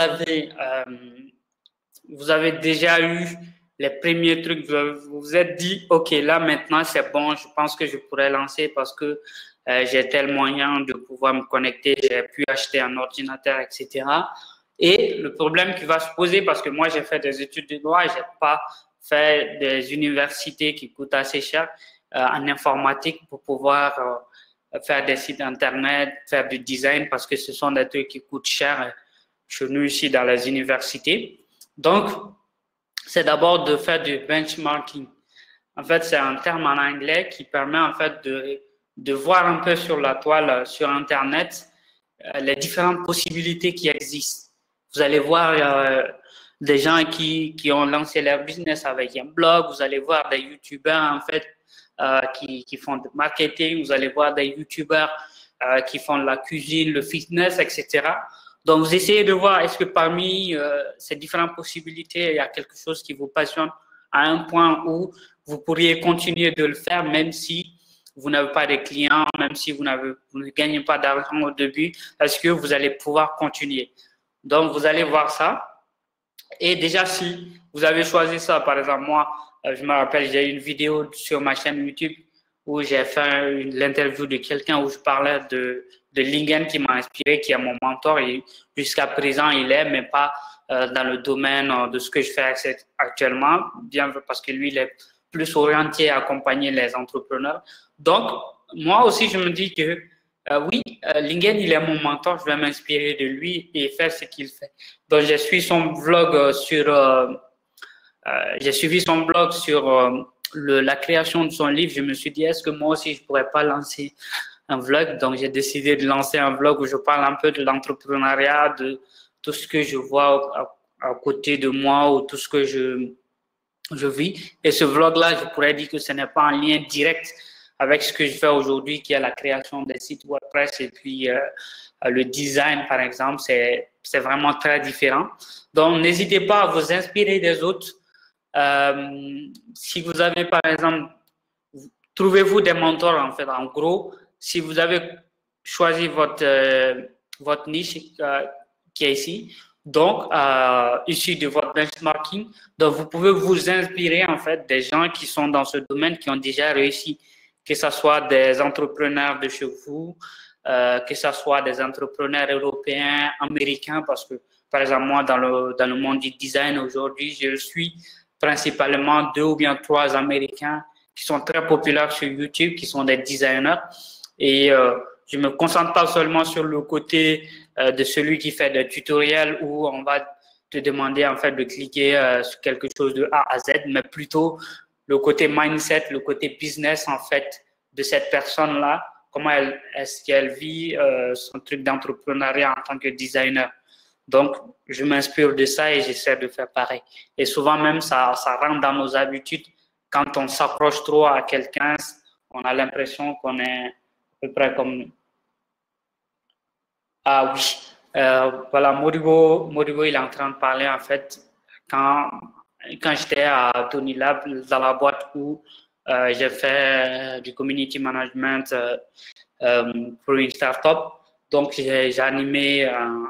avez déjà eu les premiers trucs, vous vous êtes dit, OK, là, maintenant, c'est bon, je pense que je pourrais lancer parce que j'ai tel moyen de pouvoir me connecter, j'ai pu acheter un ordinateur, etc. Et le problème qui va se poser, parce que moi, j'ai fait des études de droit, je n'ai pas fait des universités qui coûtent assez cher en informatique pour pouvoir faire des sites Internet, faire du design, parce que ce sont des trucs qui coûtent cher chez nous ici dans les universités. Donc, c'est d'abord de faire du benchmarking. En fait, c'est un terme en anglais qui permet en fait de voir un peu sur la toile, sur Internet, les différentes possibilités qui existent. Vous allez voir des gens qui ont lancé leur business avec un blog, vous allez voir des YouTubeurs en fait qui font du marketing, vous allez voir des YouTubeurs qui font de la cuisine, le fitness, etc. Donc, vous essayez de voir est-ce que parmi ces différentes possibilités, il y a quelque chose qui vous passionne à un point où vous pourriez continuer de le faire même si vous n'avez pas de clients, même si vous ne gagnez pas d'argent au début, est-ce que vous allez pouvoir continuer? Donc, vous allez voir ça. Et déjà, si vous avez choisi ça, par exemple, moi, je me rappelle, j'ai une vidéo sur ma chaîne YouTube où j'ai fait l'interview de quelqu'un où je parlais de Lingen qui m'a inspiré, qui est mon mentor. Et jusqu'à présent, il est, mais pas dans le domaine de ce que je fais actuellement, bien parce que lui, il est plus orienté à accompagner les entrepreneurs. Donc, moi aussi, je me dis que oui, Lingen, il est mon mentor, je vais m'inspirer de lui et faire ce qu'il fait. Donc, j'ai suivi son blog j'ai suivi son blog sur la création de son livre. Je me suis dit, est-ce que moi aussi, je pourrais pas lancer un vlog? Donc, j'ai décidé de lancer un vlog où je parle un peu de l'entrepreneuriat, de tout ce que je vois à côté de moi ou tout ce que je vis. Et ce vlog-là, je pourrais dire que ce n'est pas un lien direct avec ce que je fais aujourd'hui, qui est la création des sites WordPress et puis le design, par exemple, c'est vraiment très différent. Donc, n'hésitez pas à vous inspirer des autres. Si vous avez, par exemple, trouvez-vous des mentors, en fait, en gros, si vous avez choisi votre niche qui est ici, donc, issu de votre benchmarking, donc vous pouvez vous inspirer, en fait, des gens qui sont dans ce domaine, qui ont déjà réussi, que ce soit des entrepreneurs de chez vous, que ce soit des entrepreneurs européens, américains, parce que, par exemple, moi, dans le monde du design aujourd'hui, je suis principalement 2 ou bien 3 Américains qui sont très populaires sur YouTube, qui sont des designers. Et je me concentre pas seulement sur le côté de celui qui fait des tutoriels où on va te demander en fait de cliquer sur quelque chose de A à Z, mais plutôt le côté mindset, le côté business en fait de cette personne-là, comment est-ce qu'elle vit son truc d'entrepreneuriat en tant que designer. Donc, je m'inspire de ça et j'essaie de faire pareil. Et souvent même, ça rentre dans nos habitudes. Quand on s'approche trop à quelqu'un, on a l'impression qu'on est à peu près comme nous. Ah oui, voilà, Modibo, il est en train de parler en fait quand j'étais à Tony Lab, dans la boîte où j'ai fait du community management pour une startup. Donc, j'ai animé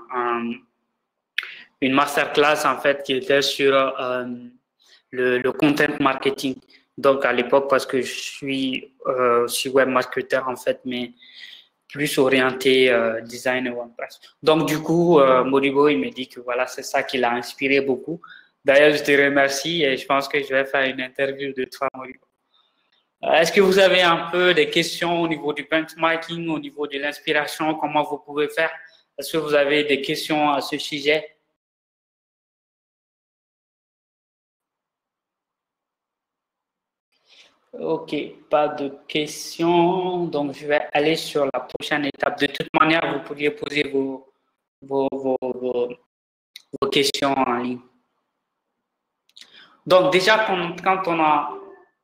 une masterclass en fait qui était sur le content marketing. Donc, à l'époque, parce que je suis web marketeur en fait, mais plus orienté design et WordPress. Donc, du coup, Modibo, il me dit que voilà, c'est ça qui l'a inspiré beaucoup. D'ailleurs, je te remercie et je pense que je vais faire une interview de toi, Modibo. Est-ce que vous avez un peu des questions au niveau du benchmarking, au niveau de l'inspiration, comment vous pouvez faire? Est-ce que vous avez des questions à ce sujet? Ok, pas de questions. Donc, je vais aller sur la prochaine étape. De toute manière, vous pourriez poser vos questions en ligne. Donc, déjà, quand on a...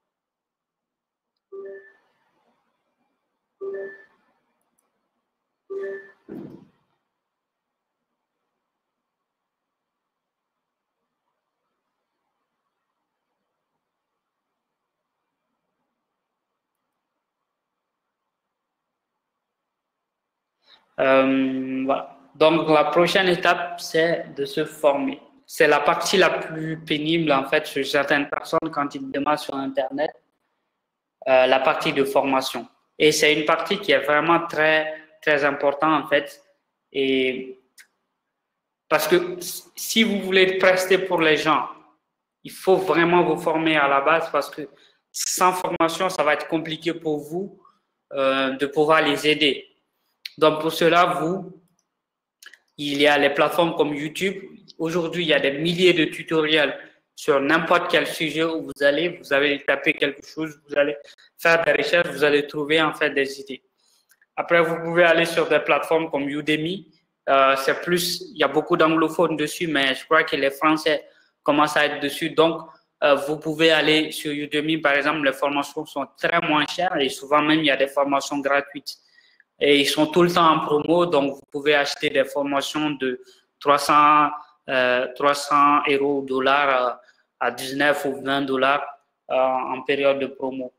Voilà. Donc, la prochaine étape, c'est de se former. C'est la partie la plus pénible, en fait, chez certaines personnes quand ils démarrent sur Internet, la partie de formation. Et c'est une partie qui est vraiment très, très importante, en fait. Et parce que si vous voulez prester pour les gens, il faut vraiment vous former à la base parce que sans formation, ça va être compliqué pour vous de pouvoir les aider. Donc, pour cela, il y a les plateformes comme YouTube. Aujourd'hui, il y a des milliers de tutoriels sur n'importe quel sujet où vous allez taper quelque chose, vous allez faire des recherches, vous allez trouver en fait des idées. Après, vous pouvez aller sur des plateformes comme Udemy. C'est plus, il y a beaucoup d'anglophones dessus, mais je crois que les Français commencent à être dessus. Donc, vous pouvez aller sur Udemy, par exemple, les formations sont très moins chères et souvent même, il y a des formations gratuites. Et ils sont tout le temps en promo, donc vous pouvez acheter des formations de 300 euros, dollars à 19 ou 20 dollars en période de promo.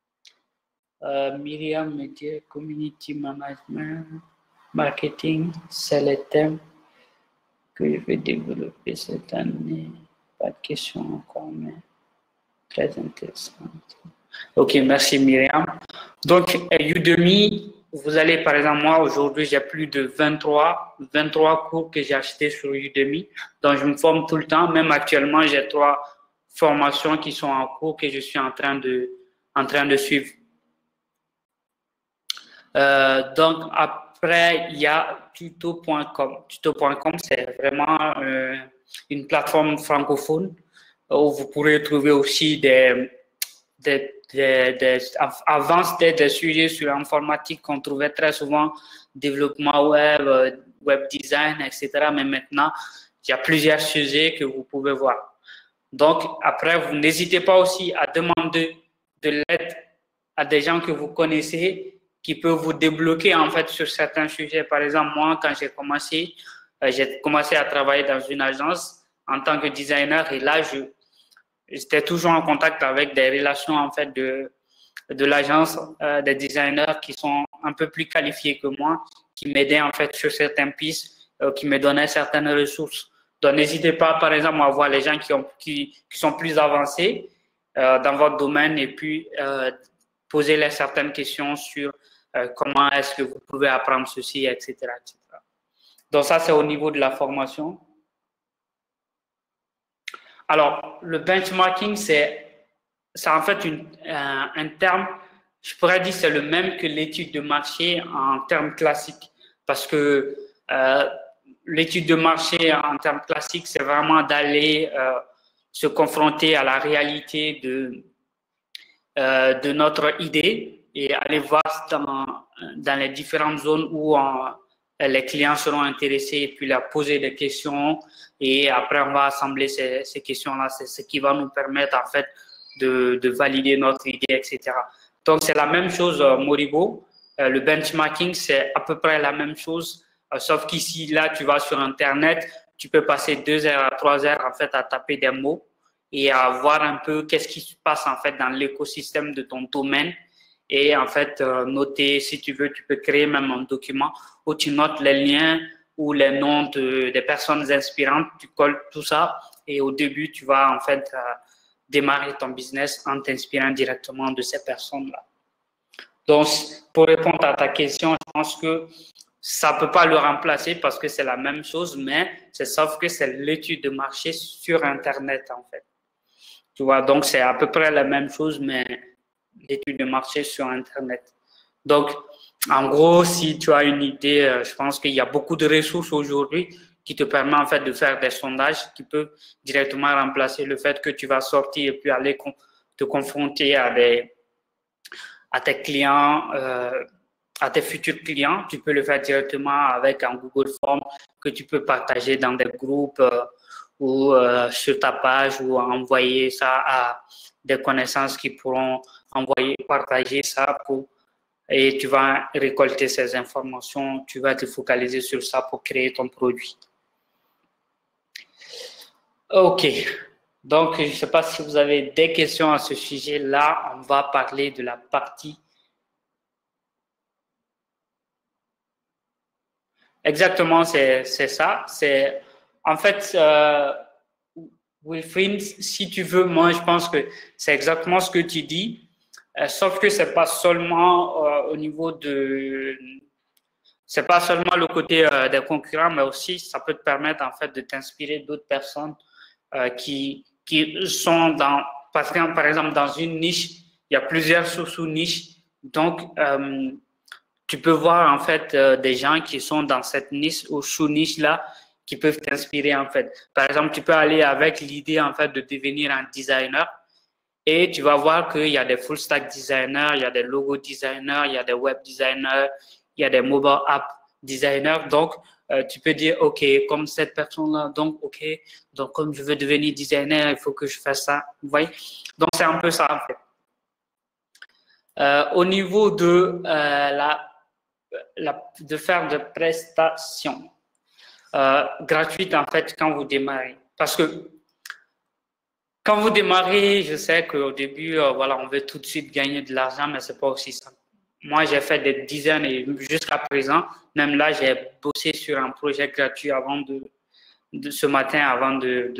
Myriam me dit Community Management, Marketing, c'est le thème que je vais développer cette année. Pas de questions encore, mais très intéressant. Ok, merci Myriam. Donc, Udemy, vous allez, par exemple, moi, aujourd'hui, j'ai plus de 23 cours que j'ai achetés sur Udemy. Donc, je me forme tout le temps. Même actuellement, j'ai 3 formations qui sont en cours que je suis en train de suivre. Donc, après, il y a tuto.com. Tuto.com, c'est vraiment une plateforme francophone où vous pourrez trouver aussi avant, c'était des sujets sur l'informatique qu'on trouvait très souvent, développement web, web design, etc. Mais maintenant, il y a plusieurs sujets que vous pouvez voir. Donc, après, vous n'hésitez pas aussi à demander de l'aide à des gens que vous connaissez qui peuvent vous débloquer en fait sur certains sujets. Par exemple, moi, quand j'ai commencé à travailler dans une agence en tant que designer et là, j'étais toujours en contact avec des relations en fait de l'agence, des designers qui sont un peu plus qualifiés que moi, qui m'aidaient en fait sur certaines pistes, qui me donnaient certaines ressources. Donc, n'hésitez pas, par exemple, à voir les gens qui sont plus avancés dans votre domaine et puis poser certaines questions sur comment est-ce que vous pouvez apprendre ceci, etc., etc. Donc, ça, c'est au niveau de la formation. Alors, le benchmarking, c'est en fait un terme, je pourrais dire c'est le même que l'étude de marché en termes classiques. Parce que l'étude de marché en termes classiques, c'est vraiment d'aller se confronter à la réalité de notre idée et aller voir dans les différentes zones où les clients seront intéressés et puis leur poser des questions et après on va assembler ces questions-là. C'est ce qui va nous permettre en fait de valider notre idée, etc. Donc c'est la même chose, Moribo. Le benchmarking, c'est à peu près la même chose, sauf qu'ici, là, tu vas sur Internet, tu peux passer 2 heures à 3 heures en fait à taper des mots et à voir un peu qu'est-ce qui se passe en fait dans l'écosystème de ton domaine. Et en fait, noter, si tu veux, tu peux créer même un document où tu notes les liens ou les noms des personnes inspirantes, tu colles tout ça et au début, tu vas en fait démarrer ton business en t'inspirant directement de ces personnes-là. Donc, pour répondre à ta question, je pense que ça ne peut pas le remplacer parce que c'est la même chose, mais c'est sauf que c'est l'étude de marché sur Internet en fait. Tu vois, donc c'est à peu près la même chose, mais l'étude de marché sur Internet. Donc, en gros, si tu as une idée, je pense qu'il y a beaucoup de ressources aujourd'hui qui te permettent en fait de faire des sondages qui peuvent directement remplacer le fait que tu vas sortir et puis aller te confronter à des à tes clients, à tes futurs clients. Tu peux le faire directement avec un Google Form que tu peux partager dans des groupes ou sur ta page ou envoyer ça à des connaissances qui pourront partager ça et tu vas récolter ces informations, tu vas te focaliser sur ça pour créer ton produit. OK. Donc, je ne sais pas si vous avez des questions à ce sujet-là. On va parler de la partie. Exactement, c'est ça. En fait, Wilfried, si tu veux, moi, je pense que c'est exactement ce que tu dis. Sauf que c'est pas seulement au niveau de, c'est pas seulement le côté des concurrents, mais aussi ça peut te permettre en fait de t'inspirer d'autres personnes qui sont dans, parce que par exemple dans une niche, il y a plusieurs sous-niches, donc tu peux voir en fait des gens qui sont dans cette niche ou sous-niche là qui peuvent t'inspirer en fait. Par exemple, tu peux aller avec l'idée en fait de devenir un designer. Et tu vas voir qu'il y a des full stack designers, il y a des logo designers, il y a des web designers, il y a des mobile app designers. Donc, tu peux dire, OK, comme cette personne-là, donc, OK, donc comme je veux devenir designer, il faut que je fasse ça. Vous voyez? Donc, c'est un peu ça, en fait. Au niveau de, de faire des prestations gratuites, en fait, quand vous démarrez. Parce que quand vous démarrez, je sais qu'au début, voilà, on veut tout de suite gagner de l'argent, mais c'est pas aussi ça. Moi, j'ai fait des dizaines et jusqu'à présent, même là, j'ai bossé sur un projet gratuit avant ce matin, avant de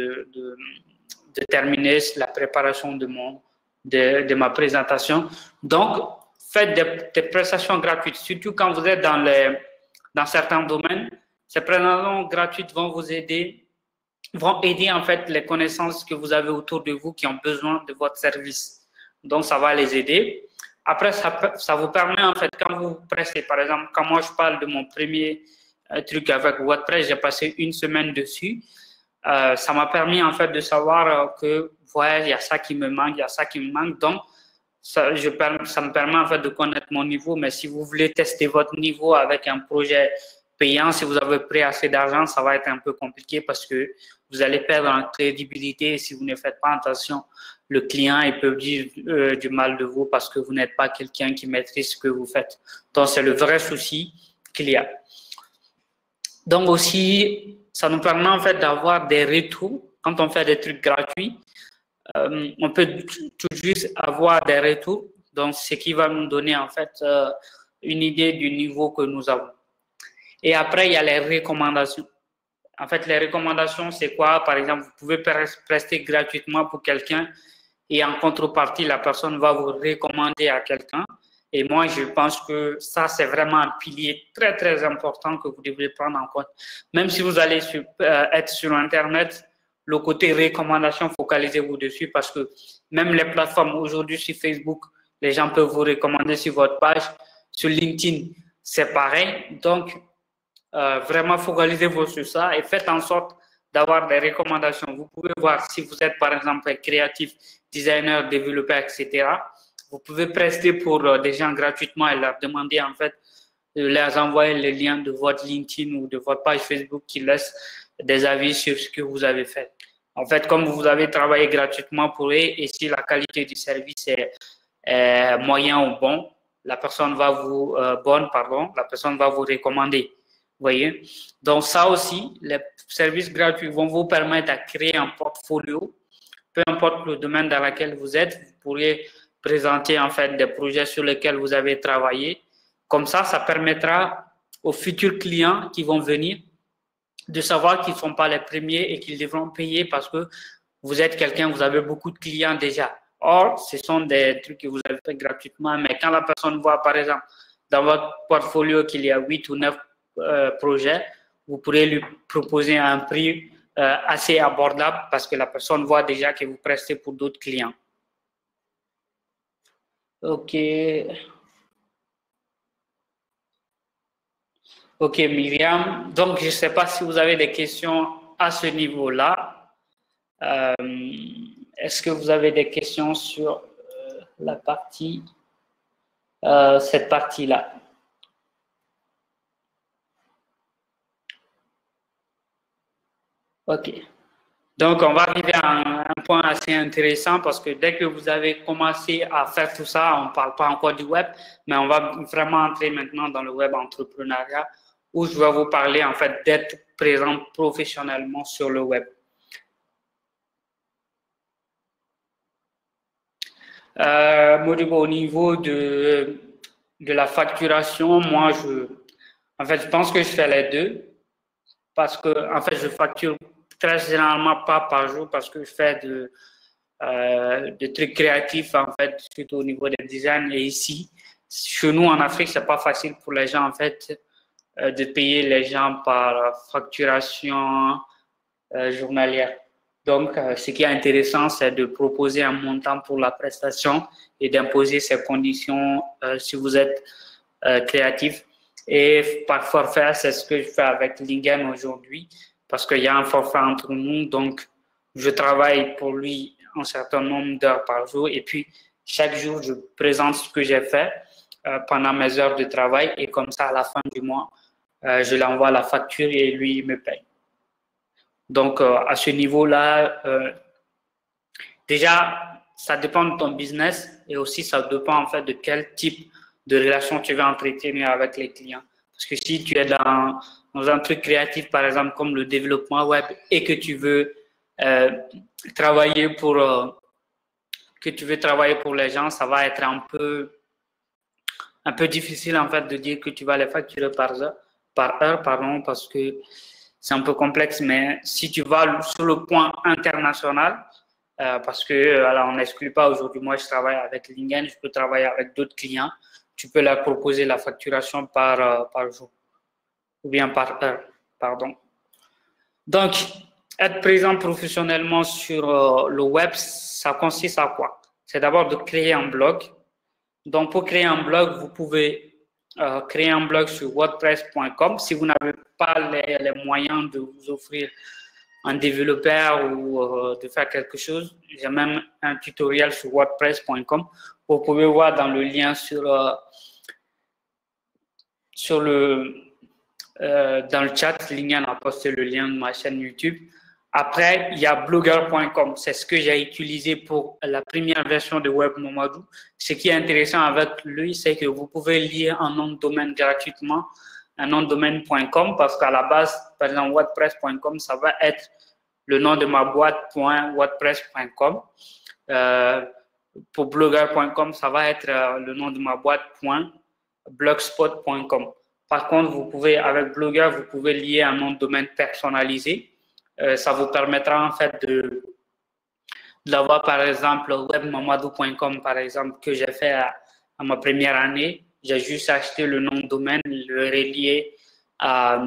terminer la préparation de ma présentation. Donc, faites des prestations gratuites, surtout quand vous êtes dans certains domaines. Ces prestations gratuites vont vous aider en fait les connaissances que vous avez autour de vous qui ont besoin de votre service. Donc, ça va les aider. Après, ça vous permet en fait, quand vous prestez, par exemple, quand moi je parle de mon premier truc avec WordPress, j'ai passé une semaine dessus. Ça m'a permis en fait de savoir que, ouais, il y a ça qui me manque, il y a ça qui me manque. Donc, ça me permet en fait de connaître mon niveau. Mais si vous voulez tester votre niveau avec un projet payant, si vous avez pris assez d'argent, ça va être un peu compliqué parce que vous allez perdre en crédibilité. Si vous ne faites pas attention, le client il peut dire du mal de vous parce que vous n'êtes pas quelqu'un qui maîtrise ce que vous faites. Donc, c'est le vrai souci qu'il y a. Donc, aussi, ça nous permet en fait d'avoir des retours. Quand on fait des trucs gratuits, on peut tout juste avoir des retours. Donc, ce qui va nous donner en fait une idée du niveau que nous avons. Et après, il y a les recommandations. En fait, les recommandations, c'est quoi? Par exemple, vous pouvez prester gratuitement pour quelqu'un et en contrepartie, la personne va vous recommander à quelqu'un. Et moi, je pense que ça, c'est vraiment un pilier très, très important que vous devez prendre en compte. Même si vous allez être sur Internet, le côté recommandation, focalisez-vous dessus parce que même les plateformes aujourd'hui sur Facebook, les gens peuvent vous recommander sur votre page. Sur LinkedIn, c'est pareil. Donc, vraiment focalisez-vous sur ça et faites en sorte d'avoir des recommandations. Vous pouvez voir si vous êtes par exemple créatif, designer, développeur, etc. Vous pouvez prester pour des gens gratuitement et leur demander en fait de leur envoyer les liens de votre LinkedIn ou de votre page Facebook qui laissent des avis sur ce que vous avez fait. En fait, comme vous avez travaillé gratuitement pour eux et si la qualité du service est moyen ou bon, la personne va vous la personne va vous recommander. Voyez? Donc, ça aussi, les services gratuits vont vous permettre de créer un portfolio. Peu importe le domaine dans lequel vous êtes, vous pourrez présenter en fait des projets sur lesquels vous avez travaillé. Comme ça, ça permettra aux futurs clients qui vont venir de savoir qu'ils ne sont pas les premiers et qu'ils devront payer parce que vous êtes quelqu'un, vous avez beaucoup de clients déjà. Or, ce sont des trucs que vous avez fait gratuitement, mais quand la personne voit, par exemple, dans votre portfolio qu'il y a 8 ou 9 projets, vous pourrez lui proposer un prix assez abordable parce que la personne voit déjà que vous prestez pour d'autres clients. OK. OK, Myriam. Donc, je ne sais pas si vous avez des questions à ce niveau-là. Est-ce que vous avez des questions sur la partie cette partie-là. OK. Donc, on va arriver à un point assez intéressant parce que dès que vous avez commencé à faire tout ça, on ne parle pas encore du web, mais on va vraiment entrer maintenant dans le web entrepreneuriat où je vais vous parler en fait d'être présent professionnellement sur le web. Modibo, au niveau de la facturation, moi, je pense que je fais les deux parce que, en fait, je facture très généralement pas par jour parce que je fais de trucs créatifs, en fait, surtout au niveau des designs. Et ici, chez nous, en Afrique, c'est pas facile pour les gens, en fait, de payer les gens par facturation journalière. Donc, ce qui est intéressant, c'est de proposer un montant pour la prestation et d'imposer ces conditions si vous êtes créatif. Et par forfait, c'est ce que je fais avec Lingen aujourd'hui parce qu'il y a un forfait entre nous. Donc, je travaille pour lui un certain nombre d'heures par jour et puis chaque jour, je présente ce que j'ai fait pendant mes heures de travail et comme ça, à la fin du mois, je lui envoie la facture et lui, il me paye. Donc, à ce niveau-là, déjà, ça dépend de ton business et aussi ça dépend en fait de quel type de relation tu veux entretenir avec les clients. Parce que si tu es dans un truc créatif, par exemple, comme le développement web et que tu veux travailler pour les gens, ça va être un peu difficile en fait de dire que tu vas les facturer par heure, parce que c'est un peu complexe, mais si tu vas sur le point international, parce que alors on n'exclut pas aujourd'hui, moi je travaille avec Lingen, je peux travailler avec d'autres clients, tu peux leur proposer la facturation par jour ou bien par heure, pardon. Donc, être présent professionnellement sur le web, ça consiste à quoi? C'est d'abord de créer un blog. Donc, pour créer un blog, vous pouvez créer un blog sur wordpress.com. Si vous n'avez pas les moyens de vous offrir un développeur ou de faire quelque chose, j'ai même un tutoriel sur wordpress.com. Vous pouvez voir dans le lien dans le chat, Lingen a posté le lien de ma chaîne YouTube. Après, il y a blogger.com. C'est ce que j'ai utilisé pour la première version de Web Nomadou. Ce qui est intéressant avec lui, c'est que vous pouvez lier un nom de domaine gratuitement, un nom de domaine.com, parce qu'à la base, par exemple, wordpress.com, ça va être le nom de ma boîte.wordpress.com. Pour blogger.com, ça va être le nom de ma boîte.blogspot.com. Par contre, avec Blogger, vous pouvez lier un nom de domaine personnalisé. Ça vous permettra en fait de l'avoir, par exemple, webmamadou.com, par exemple, que j'ai fait à ma première année. J'ai juste acheté le nom de domaine, le relier à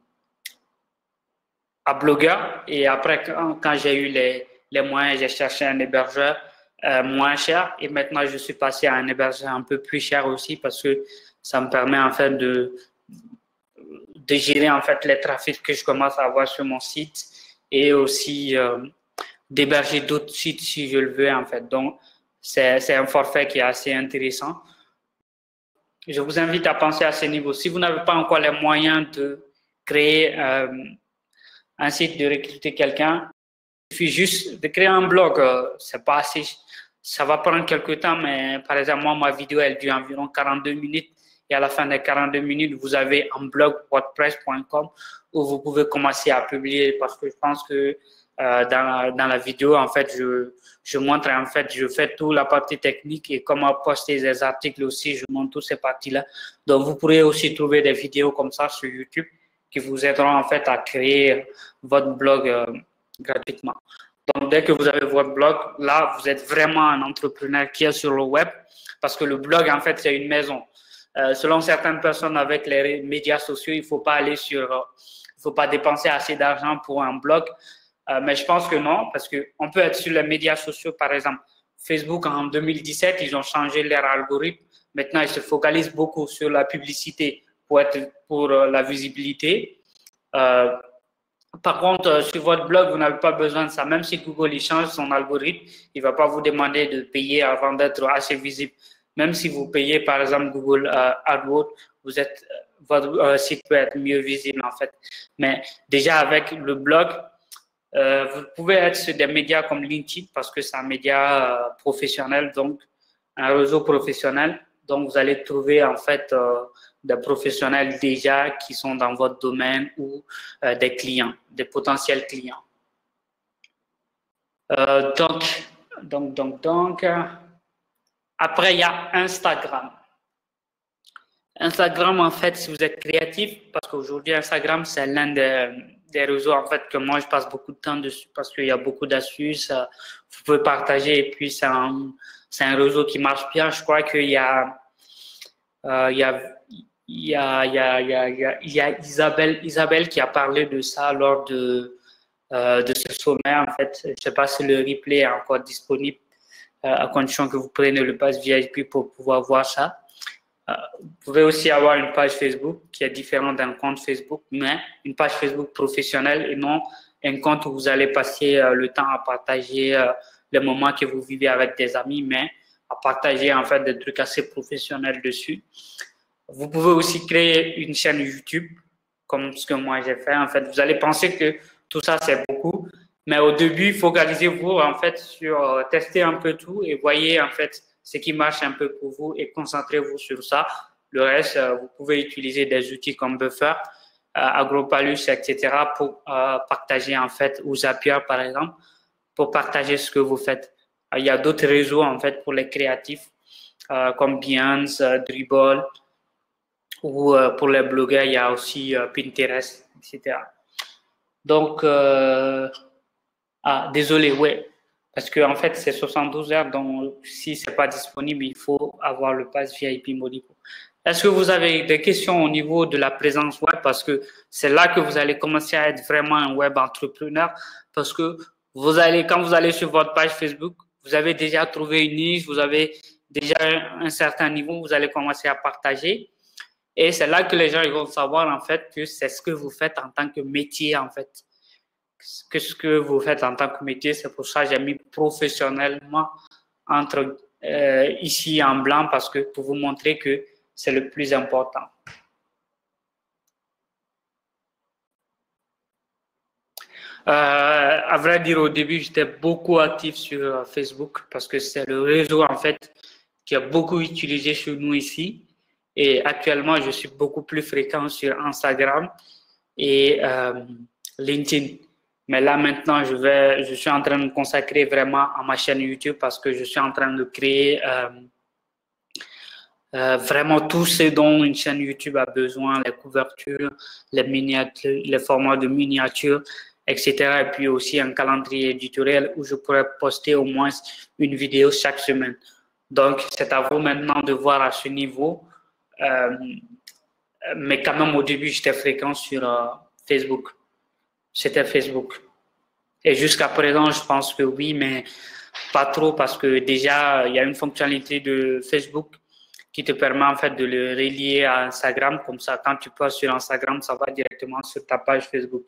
Blogger. Et après, quand j'ai eu les moyens, j'ai cherché un hébergeur moins cher. Et maintenant, je suis passé à un hébergeur un peu plus cher aussi parce que ça me permet en fait de gérer en fait les trafics que je commence à avoir sur mon site et aussi d'héberger d'autres sites si je le veux en fait. Donc, c'est un forfait qui est assez intéressant. Je vous invite à penser à ce niveau. Si vous n'avez pas encore les moyens de créer un site, de recruter quelqu'un, il suffit juste de créer un blog. C'est pas assez, ça va prendre quelques temps, mais par exemple, moi, ma vidéo, elle dure environ 42 minutes. Et à la fin des 42 minutes, vous avez un blog wordpress.com où vous pouvez commencer à publier parce que je pense que dans la vidéo, en fait, je montre, en fait, je fais toute la partie technique et comment poster des articles aussi, je montre toutes ces parties-là. Donc, vous pourrez aussi trouver des vidéos comme ça sur YouTube qui vous aideront, en fait, à créer votre blog gratuitement. Donc, dès que vous avez votre blog, là, vous êtes vraiment un entrepreneur qui est sur le web parce que le blog, en fait, c'est une maison. Selon certaines personnes avec les médias sociaux, il faut pas dépenser assez d'argent pour un blog. Mais je pense que non, parce qu'on peut être sur les médias sociaux, par exemple. Facebook, en 2017, ils ont changé leur algorithme. Maintenant, ils se focalisent beaucoup sur la publicité pour la visibilité. Par contre, sur votre blog, vous n'avez pas besoin de ça. Même si Google il change son algorithme, il ne va pas vous demander de payer avant d'être assez visible. Même si vous payez, par exemple, Google AdWords, votre site peut être mieux visible, en fait. Mais déjà, avec le blog, vous pouvez être sur des médias comme LinkedIn parce que c'est un média professionnel, donc un réseau professionnel. Donc, vous allez trouver en fait des professionnels déjà qui sont dans votre domaine ou des clients, des potentiels clients. Donc, après, il y a Instagram. Instagram, en fait, si vous êtes créatif, parce qu'aujourd'hui, Instagram, c'est l'un des réseaux, en fait, que moi, je passe beaucoup de temps dessus parce qu'il y a beaucoup d'astuces. Vous pouvez partager et puis c'est un réseau qui marche bien. Je crois qu'il y a, Isabelle qui a parlé de ça lors de ce sommet, en fait. Je ne sais pas si le replay est encore disponible, à condition que vous preniez le pass VIP pour pouvoir voir ça. Vous pouvez aussi avoir une page Facebook qui est différente d'un compte Facebook, mais une page Facebook professionnelle et non un compte où vous allez passer le temps à partager les moments que vous vivez avec des amis, mais à partager en fait des trucs assez professionnels dessus. Vous pouvez aussi créer une chaîne YouTube, comme ce que moi j'ai fait. En fait, vous allez penser que tout ça c'est beaucoup, mais au début, focalisez-vous en fait sur tester un peu tout et voyez en fait ce qui marche un peu pour vous et concentrez-vous sur ça. Le reste, vous pouvez utiliser des outils comme Buffer, Agropalus, etc. pour partager en fait, ou Zapier par exemple, pour partager ce que vous faites. Il y a d'autres réseaux en fait pour les créatifs comme Behance, Dribbble, ou pour les blogueurs, il y a aussi Pinterest, etc. Donc, désolé, ouais. Parce que en fait, c'est 72 heures, donc si ce n'est pas disponible, il faut avoir le pass VIP Modico. Est-ce que vous avez des questions au niveau de la présence web? Parce que c'est là que vous allez commencer à être vraiment un web entrepreneur. Parce que quand vous allez sur votre page Facebook, vous avez déjà trouvé une niche, vous avez déjà un certain niveau, vous allez commencer à partager. Et c'est là que les gens ils vont savoir en fait que c'est ce que vous faites en tant que métier en fait. Que ce que vous faites en tant que métier, c'est pour ça que j'ai mis professionnellement entre ici en blanc parce que pour vous montrer que c'est le plus important. À vrai dire, au début, j'étais beaucoup actif sur Facebook parce que c'est le réseau en fait qui est beaucoup utilisé chez nous ici. Et actuellement, je suis beaucoup plus fréquent sur Instagram et LinkedIn. Mais là, maintenant, je suis en train de me consacrer vraiment à ma chaîne YouTube parce que je suis en train de créer vraiment tout ce dont une chaîne YouTube a besoin, les couvertures, les miniatures, les formats de miniatures, etc. Et puis aussi un calendrier éditorial où je pourrais poster au moins une vidéo chaque semaine. Donc, c'est à vous maintenant de voir à ce niveau. Mais quand même, au début, j'étais fréquent sur Facebook. C'était Facebook. Et jusqu'à présent, je pense que oui, mais pas trop parce que déjà, il y a une fonctionnalité de Facebook qui te permet en fait de le relier à Instagram. Comme ça, quand tu passes sur Instagram, ça va directement sur ta page Facebook.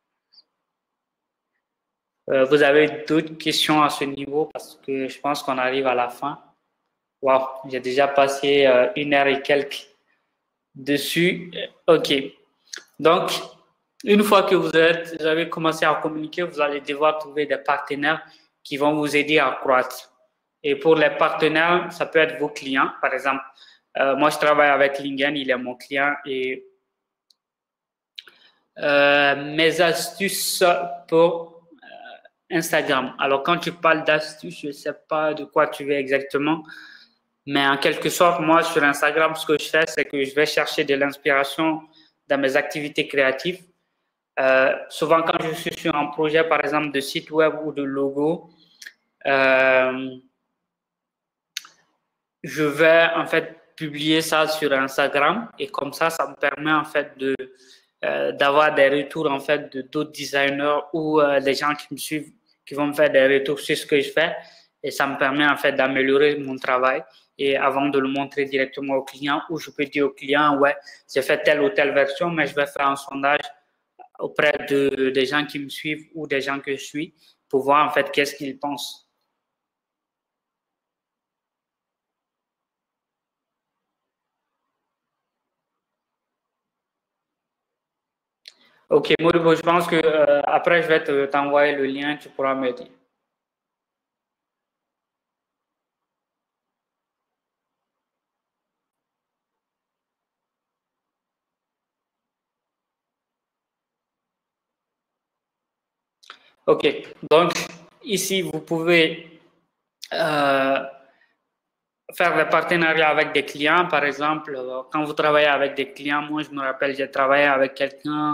Vous avez d'autres questions à ce niveau parce que je pense qu'on arrive à la fin. Wow, j'ai déjà passé 1 heure et quelques dessus. OK. Donc, une fois que vous avez commencé à communiquer, vous allez devoir trouver des partenaires qui vont vous aider à croître. Et pour les partenaires, ça peut être vos clients. Par exemple, moi, je travaille avec Lingen, il est mon client. Et mes astuces pour Instagram. Alors, quand tu parles d'astuces, je ne sais pas de quoi tu veux exactement. Mais en quelque sorte, moi, sur Instagram, ce que je fais, c'est que je vais chercher de l'inspiration dans mes activités créatives. Souvent, quand je suis sur un projet, par exemple, de site web ou de logo, je vais en fait publier ça sur Instagram et comme ça me permet en fait d'avoir des retours en fait de d'autres designers ou des gens qui me suivent, qui vont me faire des retours sur ce que je fais et ça me permet en fait d'améliorer mon travail et avant de le montrer directement au client ou je peux dire au client ouais j'ai fait telle ou telle version mais je vais faire un sondage auprès des gens qui me suivent ou des gens que je suis pour voir en fait qu'est-ce qu'ils pensent. Ok, Modibo, je pense que après, je vais t'envoyer le lien, tu pourras m'aider. Ok, donc ici, vous pouvez faire des partenariats avec des clients. Par exemple, quand vous travaillez avec des clients, moi, je me rappelle, j'ai travaillé avec quelqu'un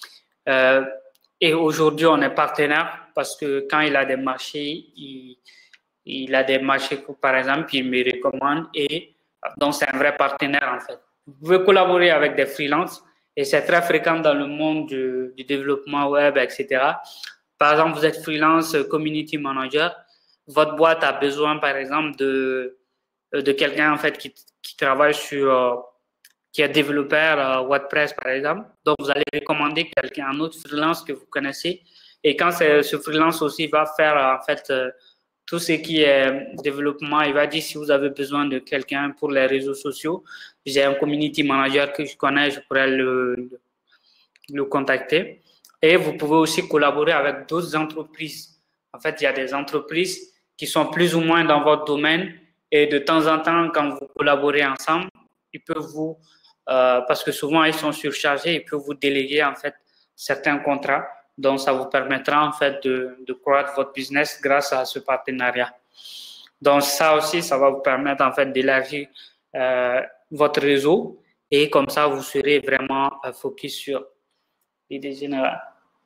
et aujourd'hui, on est partenaire parce que quand il a des marchés, il a des marchés, par exemple, il me recommande et donc c'est un vrai partenaire en fait. Vous pouvez collaborer avec des freelances et c'est très fréquent dans le monde du développement web, etc. Par exemple, vous êtes freelance community manager, votre boîte a besoin, par exemple, de quelqu'un en fait qui travaille sur qui est développeur WordPress par exemple. Donc vous allez recommander quelqu'un, un autre freelance que vous connaissez. Et quand ce freelance aussi va faire en fait tout ce qui est développement, il va dire si vous avez besoin de quelqu'un pour les réseaux sociaux, j'ai un community manager que je connais, je pourrais le contacter. Et vous pouvez aussi collaborer avec d'autres entreprises. En fait, il y a des entreprises qui sont plus ou moins dans votre domaine et de temps en temps, quand vous collaborez ensemble, ils peuvent vous, parce que souvent ils sont surchargés, ils peuvent vous déléguer en fait certains contrats. Donc, ça vous permettra en fait de croître votre business grâce à ce partenariat. Donc, ça aussi, ça va vous permettre en fait d'élargir votre réseau et comme ça, vous serez vraiment focus sur l'idée générale.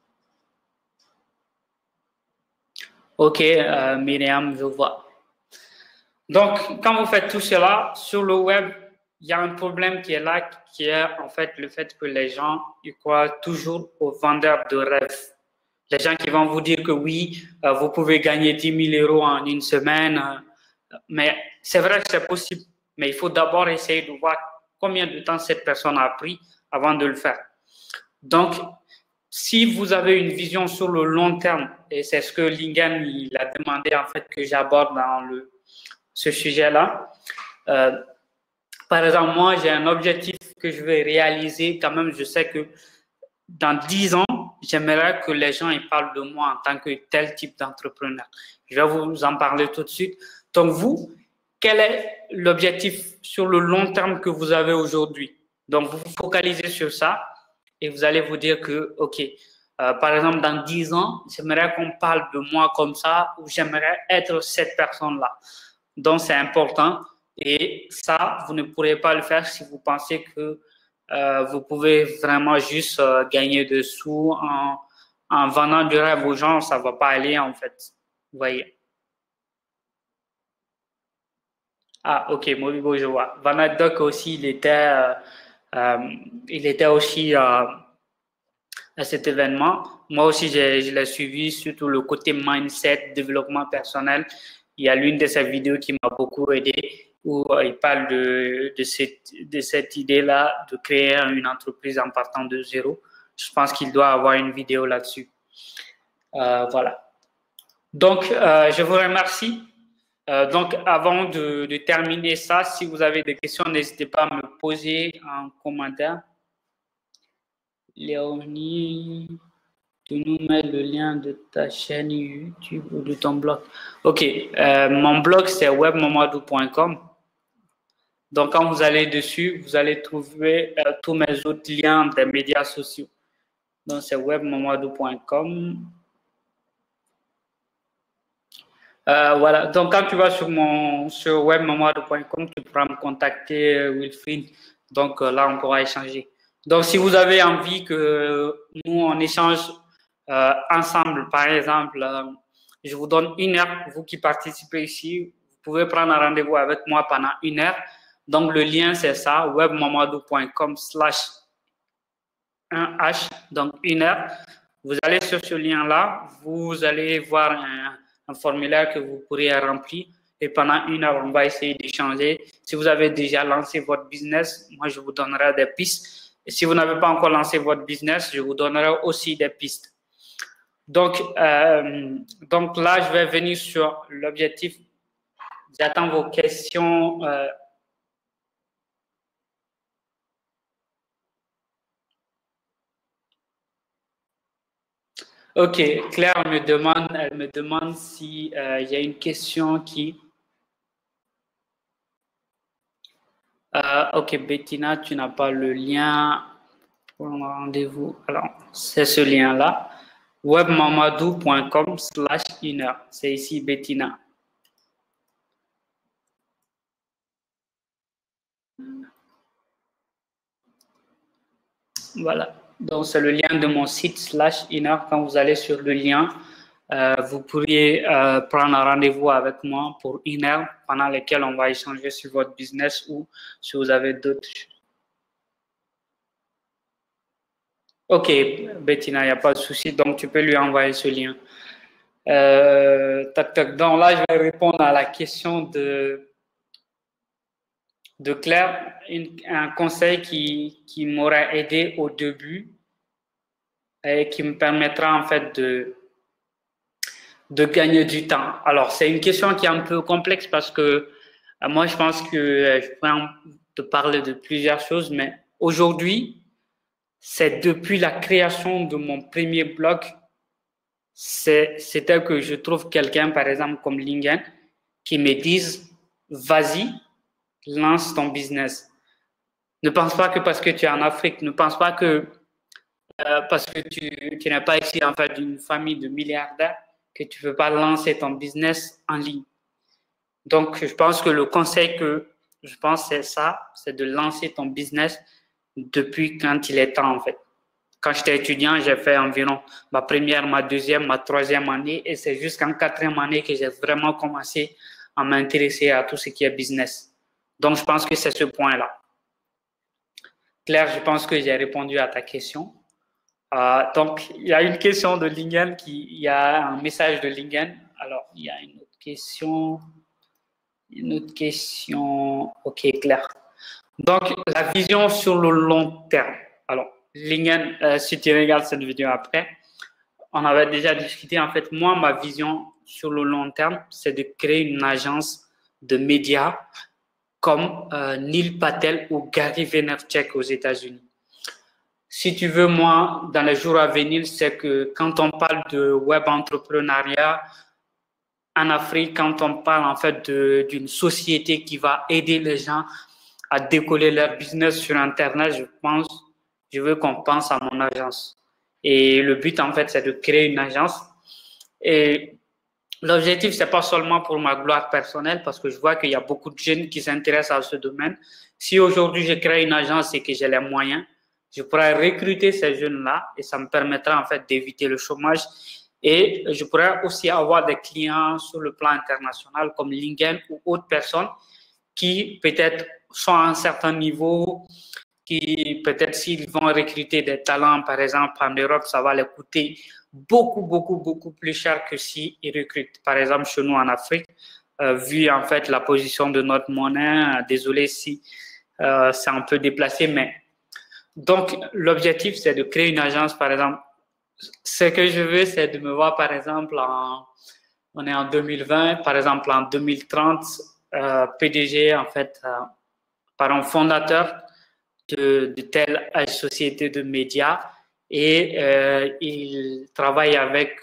Ok, Myriam, je vois. Donc, quand vous faites tout cela sur le web, il y a un problème qui est là, qui est en fait le fait que les gens ils croient toujours aux vendeurs de rêves. Les gens qui vont vous dire que oui, vous pouvez gagner 10 000 euros en une semaine, mais c'est vrai que c'est possible. Mais il faut d'abord essayer de voir combien de temps cette personne a pris avant de le faire. Donc, si vous avez une vision sur le long terme, et c'est ce que Lingen il a demandé en fait que j'aborde dans ce sujet-là. Par exemple, moi, j'ai un objectif que je vais réaliser. Quand même, je sais que dans 10 ans, j'aimerais que les gens ils parlent de moi en tant que tel type d'entrepreneur. Je vais vous en parler tout de suite. Donc, vous, quel est l'objectif sur le long terme que vous avez aujourd'hui? Donc, vous vous focalisez sur ça et vous allez vous dire que, OK, par exemple, dans 10 ans, j'aimerais qu'on parle de moi comme ça ou j'aimerais être cette personne-là. Donc, c'est important et ça, vous ne pourrez pas le faire si vous pensez que vous pouvez vraiment juste gagner des sous en vendant du rêve aux gens, ça ne va pas aller en fait. Vous voyez. Ah, ok, Moribo, je vois. Vanadoc aussi, il était aussi à cet événement. Moi aussi, je l'ai suivi, surtout le côté mindset, développement personnel. Il y a l'une de ses vidéos qui m'a beaucoup aidé, où il parle de cette idée-là de créer une entreprise en partant de zéro. Je pense qu'il doit avoir une vidéo là-dessus. Voilà. Donc, je vous remercie. Donc, avant de terminer ça, si vous avez des questions, n'hésitez pas à me poser en commentaire. Léonie, tu nous mets le lien de ta chaîne YouTube ou de ton blog. Ok, mon blog c'est webmamadou.com. Donc, quand vous allez dessus, vous allez trouver tous mes autres liens des médias sociaux. Donc, c'est webmamadou.com. Voilà, donc quand tu vas sur webmamadou.com, tu pourras me contacter, Wilfried. Donc là, on pourra échanger. Donc, si vous avez envie que nous, on échange ensemble, par exemple, je vous donne 1 heure, vous qui participez ici, vous pouvez prendre un rendez-vous avec moi pendant 1 heure. Donc, le lien, c'est ça, webmamadou.com/1h, donc 1 heure. Vous allez sur ce lien-là, vous allez voir un formulaire que vous pourrez remplir et pendant 1 heure, on va essayer d'échanger. Si vous avez déjà lancé votre business, moi, je vous donnerai des pistes. Et si vous n'avez pas encore lancé votre business, je vous donnerai aussi des pistes. Donc là, je vais venir sur l'objectif. J'attends vos questions. Ok, Claire elle me demande si y a une question qui... ok, Bettina, tu n'as pas le lien pour un rendez-vous. Alors, c'est ce lien-là. webmamadou.com/inner. C'est ici Bettina. Voilà. Donc, c'est le lien de mon site /inner. Quand vous allez sur le lien, vous pourriez prendre un rendez-vous avec moi pour 1 heure pendant lequel on va échanger sur votre business ou si vous avez d'autres. Ok, Bettina, il n'y a pas de souci. Donc, tu peux lui envoyer ce lien. Tac, tac. Donc, là, je vais répondre à la question de Claire. Un conseil qui m'aurait aidé au début et qui me permettra en fait de gagner du temps. Alors, c'est une question qui est un peu complexe parce que moi, je pense que je pourrais te parler de plusieurs choses, mais aujourd'hui, c'est depuis la création de mon premier blog, c'est tel que je trouve quelqu'un, par exemple, comme Lingen, qui me dise, vas-y, lance ton business. Ne pense pas que parce que tu es en Afrique, ne pense pas que parce que tu n'es pas ici en fait d'une famille de milliardaires, que tu ne peux pas lancer ton business en ligne. Donc, je pense que le conseil que je pense, c'est ça, c'est de lancer ton business depuis quand il est temps, en fait. Quand j'étais étudiant, j'ai fait environ ma première, ma deuxième, ma troisième année, et c'est jusqu'en 4e année que j'ai vraiment commencé à m'intéresser à tout ce qui est business. Donc, je pense que c'est ce point-là. Claire, je pense que j'ai répondu à ta question. Donc, il y a une question de Lingen, il y a un message de Lingen. Alors, il y a une autre question. Ok, Claire. Donc, la vision sur le long terme. Alors, Lingen, si tu regardes cette vidéo après, on avait déjà discuté. En fait, moi, ma vision sur le long terme, c'est de créer une agence de médias comme Neil Patel ou Gary Vaynerchuk aux États-Unis. Si tu veux, moi, dans les jours à venir, c'est que quand on parle de web entrepreneuriat en Afrique, quand on parle en fait d'une société qui va aider les gens à décoller leur business sur Internet, je veux qu'on pense à mon agence. Et le but, en fait, c'est de créer une agence. Et l'objectif, c'est pas seulement pour ma gloire personnelle, parce que je vois qu'il y a beaucoup de jeunes qui s'intéressent à ce domaine. Si aujourd'hui, je crée une agence et que j'ai les moyens, je pourrais recruter ces jeunes-là et ça me permettra en fait d'éviter le chômage. Et je pourrais aussi avoir des clients sur le plan international comme Lingen ou autres personnes qui peut-être sont à un certain niveau, qui peut-être s'ils vont recruter des talents, par exemple en Europe, ça va les coûter beaucoup plus cher que s'ils recrutent. Par exemple, chez nous en Afrique, vu en fait la position de notre monnaie, désolé si c'est un peu déplacé, mais donc l'objectif c'est de créer une agence, par exemple. Ce que je veux, c'est de me voir, par exemple, on est en 2020, par exemple en 2030, PDG en fait par un fondateur de telle société de médias et il travaille avec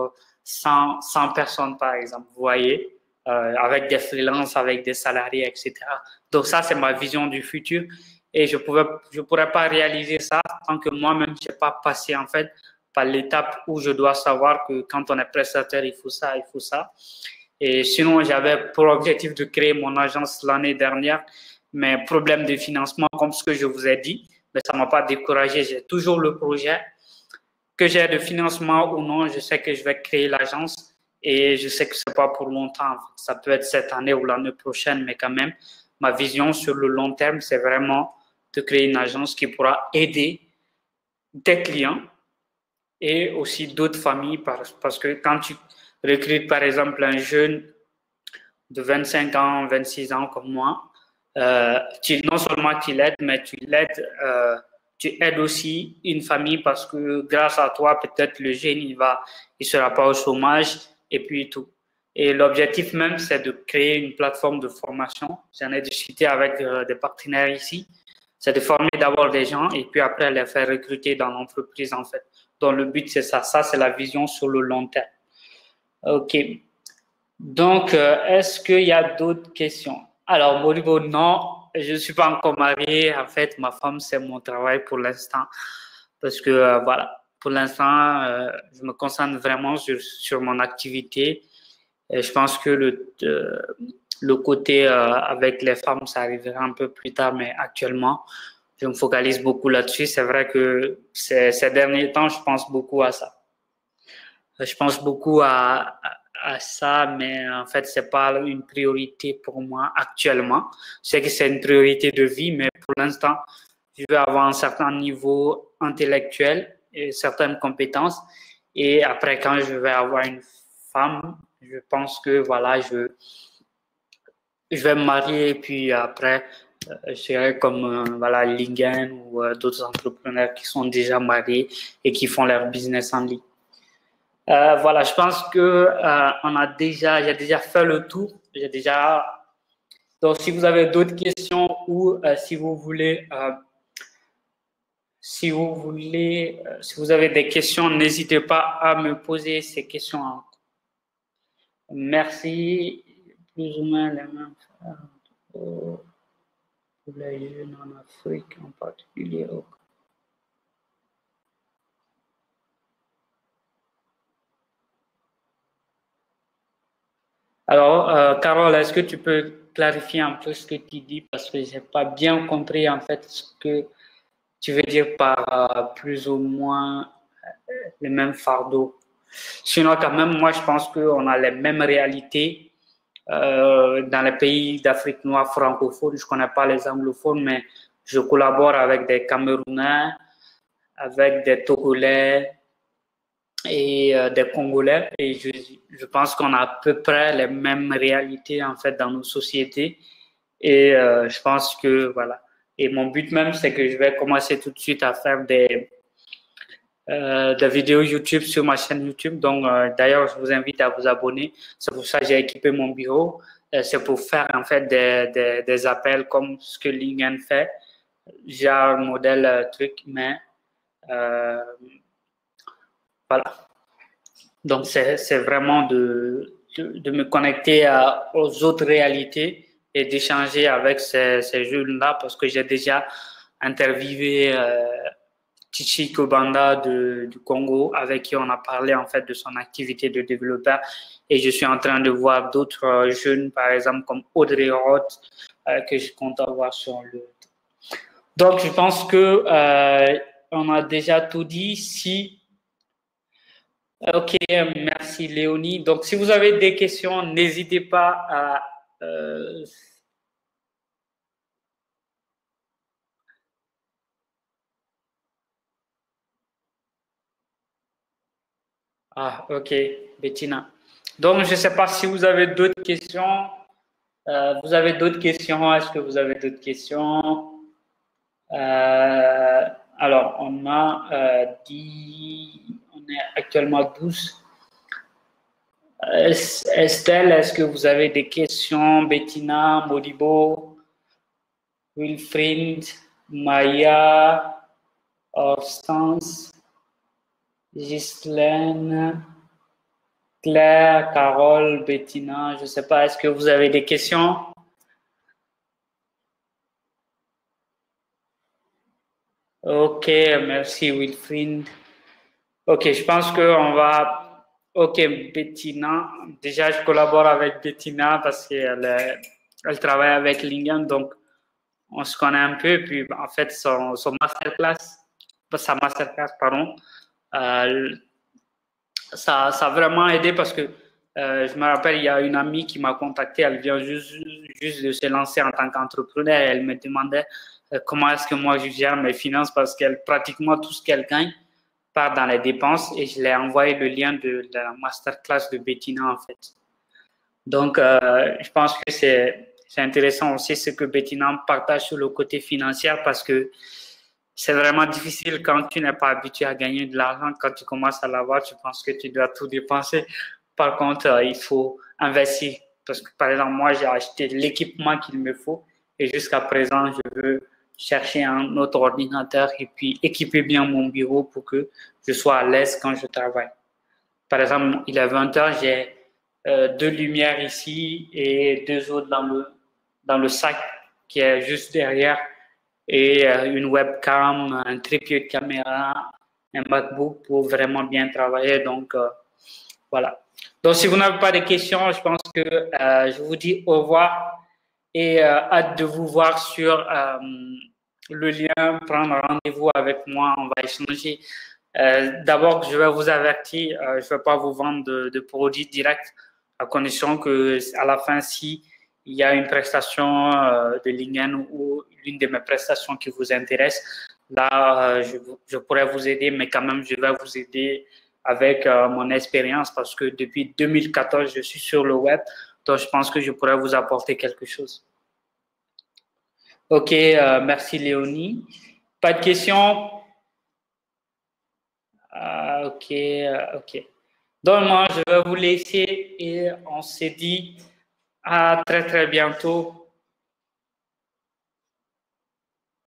100 personnes, par exemple, vous voyez, avec des freelances, avec des salariés, etc. Donc ça, c'est ma vision du futur et je pourrais pas réaliser ça tant que moi-même, je n'ai pas passé, en fait, par l'étape où je dois savoir que quand on est prestataire, il faut ça, il faut ça. Et sinon, j'avais pour objectif de créer mon agence l'année dernière, mais problème de financement, comme ce que je vous ai dit, mais ça ne m'a pas découragé. J'ai toujours le projet. Que j'ai de financement ou non, je sais que je vais créer l'agence et je sais que ce n'est pas pour longtemps. Ça peut être cette année ou l'année prochaine, mais quand même, ma vision sur le long terme, c'est vraiment de créer une agence qui pourra aider des clients et aussi d'autres familles parce que quand tu recrutes, par exemple, un jeune de 25 ans, 26 ans comme moi, non seulement tu l'aides, mais tu aides aussi une famille parce que grâce à toi, peut-être le jeune, il sera pas au chômage et puis tout. Et l'objectif même, c'est de créer une plateforme de formation. J'en ai discuté avec des partenaires ici. C'est de former d'abord des gens et puis après les faire recruter dans l'entreprise, en fait. Donc, le but, c'est ça. Ça, c'est la vision sur le long terme. OK. Donc, est-ce qu'il y a d'autres questions? Alors, Moribo, non, je ne suis pas encore marié. En fait, ma femme, c'est mon travail pour l'instant. Parce que, voilà, pour l'instant, je me concentre vraiment sur mon activité. Et je pense que le côté avec les femmes, ça arrivera un peu plus tard, mais actuellement, je me focalise beaucoup là-dessus. C'est vrai que ces derniers temps, je pense beaucoup à ça. Je pense beaucoup à ça, mais en fait, c'est pas une priorité pour moi actuellement. Je sais que c'est une priorité de vie, mais pour l'instant, je veux avoir un certain niveau intellectuel et certaines compétences. Et après, quand je vais avoir une femme, je pense que voilà, je vais me marier et puis après, je serai comme voilà, Lingen ou d'autres entrepreneurs qui sont déjà mariés et qui font leur business en ligne. Voilà, je pense que j'ai déjà fait le tour. Donc, si vous avez d'autres questions ou si vous avez des questions, n'hésitez pas à me poser ces questions. Merci. Plus ou moins les mêmes pour les jeunes en Afrique en particulier. Alors, Carole, est-ce que tu peux clarifier un peu ce que tu dis parce que je n'ai pas bien compris en fait ce que tu veux dire par plus ou moins les mêmes fardeaux. Sinon, quand même, moi, je pense qu'on a les mêmes réalités dans les pays d'Afrique noire francophone. Je ne connais pas les anglophones, mais je collabore avec des Camerounais, avec des Togolais et des Congolais. Et je pense qu'on a à peu près les mêmes réalités, en fait, dans nos sociétés. Et je pense que, voilà. Et mon but même, c'est que je vais commencer tout de suite à faire des vidéos YouTube sur ma chaîne YouTube. Donc, d'ailleurs, je vous invite à vous abonner. C'est pour ça que j'ai équipé mon bureau. C'est pour faire, en fait, des appels comme ce que Lingen fait. Genre, modèle truc, mais voilà. Donc, c'est vraiment de me connecter aux autres réalités et d'échanger avec ces jeunes-là parce que j'ai déjà interviewé Chichi Kobanda du Congo avec qui on a parlé en fait de son activité de développeur et je suis en train de voir d'autres jeunes, par exemple comme Audrey Roth que je compte avoir sur le... Donc, je pense que on a déjà tout dit. Ok, merci Léonie. Donc, si vous avez des questions, n'hésitez pas à... Ah, ok, Bettina. Donc, je ne sais pas si vous avez d'autres questions. Vous avez d'autres questions? Est-ce que vous avez d'autres questions? Alors, on a dit... On est actuellement 12. Estelle, est-ce que vous avez des questions? Bettina, Modibo, Wilfried, Maya, Hortense, Ghislaine, Claire, Carole, Bettina, je ne sais pas, est-ce que vous avez des questions? Ok, merci Wilfried. Ok, je pense qu'on va... Ok, Bettina. Déjà, je collabore avec Bettina parce qu'elle travaille avec Lingen, donc on se connaît un peu. Puis, en fait, sa masterclass, pardon, ça a vraiment aidé parce que je me rappelle, il y a une amie qui m'a contacté, elle vient juste de se lancer en tant qu'entrepreneur et elle me demandait comment est-ce que moi je gère mes finances parce qu'elle pratiquement tout ce qu'elle gagne part dans les dépenses et je lui ai envoyé le lien de la masterclass de Bettina en fait. Donc, je pense que c'est intéressant aussi ce que Bettina partage sur le côté financier parce que c'est vraiment difficile quand tu n'es pas habitué à gagner de l'argent. Quand tu commences à l'avoir, tu penses que tu dois tout dépenser. Par contre, il faut investir. Parce que, par exemple, moi, j'ai acheté l'équipement qu'il me faut et jusqu'à présent, je veux chercher un autre ordinateur et puis équiper bien mon bureau pour que je sois à l'aise quand je travaille. Par exemple, il est 20 h, j'ai 2 lumières ici et 2 autres dans le sac qui est juste derrière et une webcam, un trépied de caméra, un MacBook pour vraiment bien travailler. Donc, voilà. Donc, si vous n'avez pas de questions, je pense que je vous dis au revoir et hâte de vous voir sur le lien, prendre rendez-vous avec moi, on va échanger. D'abord, je vais vous avertir, je ne vais pas vous vendre de produits directs, à condition que à la fin, si il y a une prestation de LinkedIn ou l'une de mes prestations qui vous intéresse, là, je pourrais vous aider, mais quand même, je vais vous aider avec mon expérience parce que depuis 2014, je suis sur le web, donc je pense que je pourrais vous apporter quelque chose. Ok, merci Léonie. Pas de questions? Ok. Donc moi, je vais vous laisser et on se dit à très très bientôt.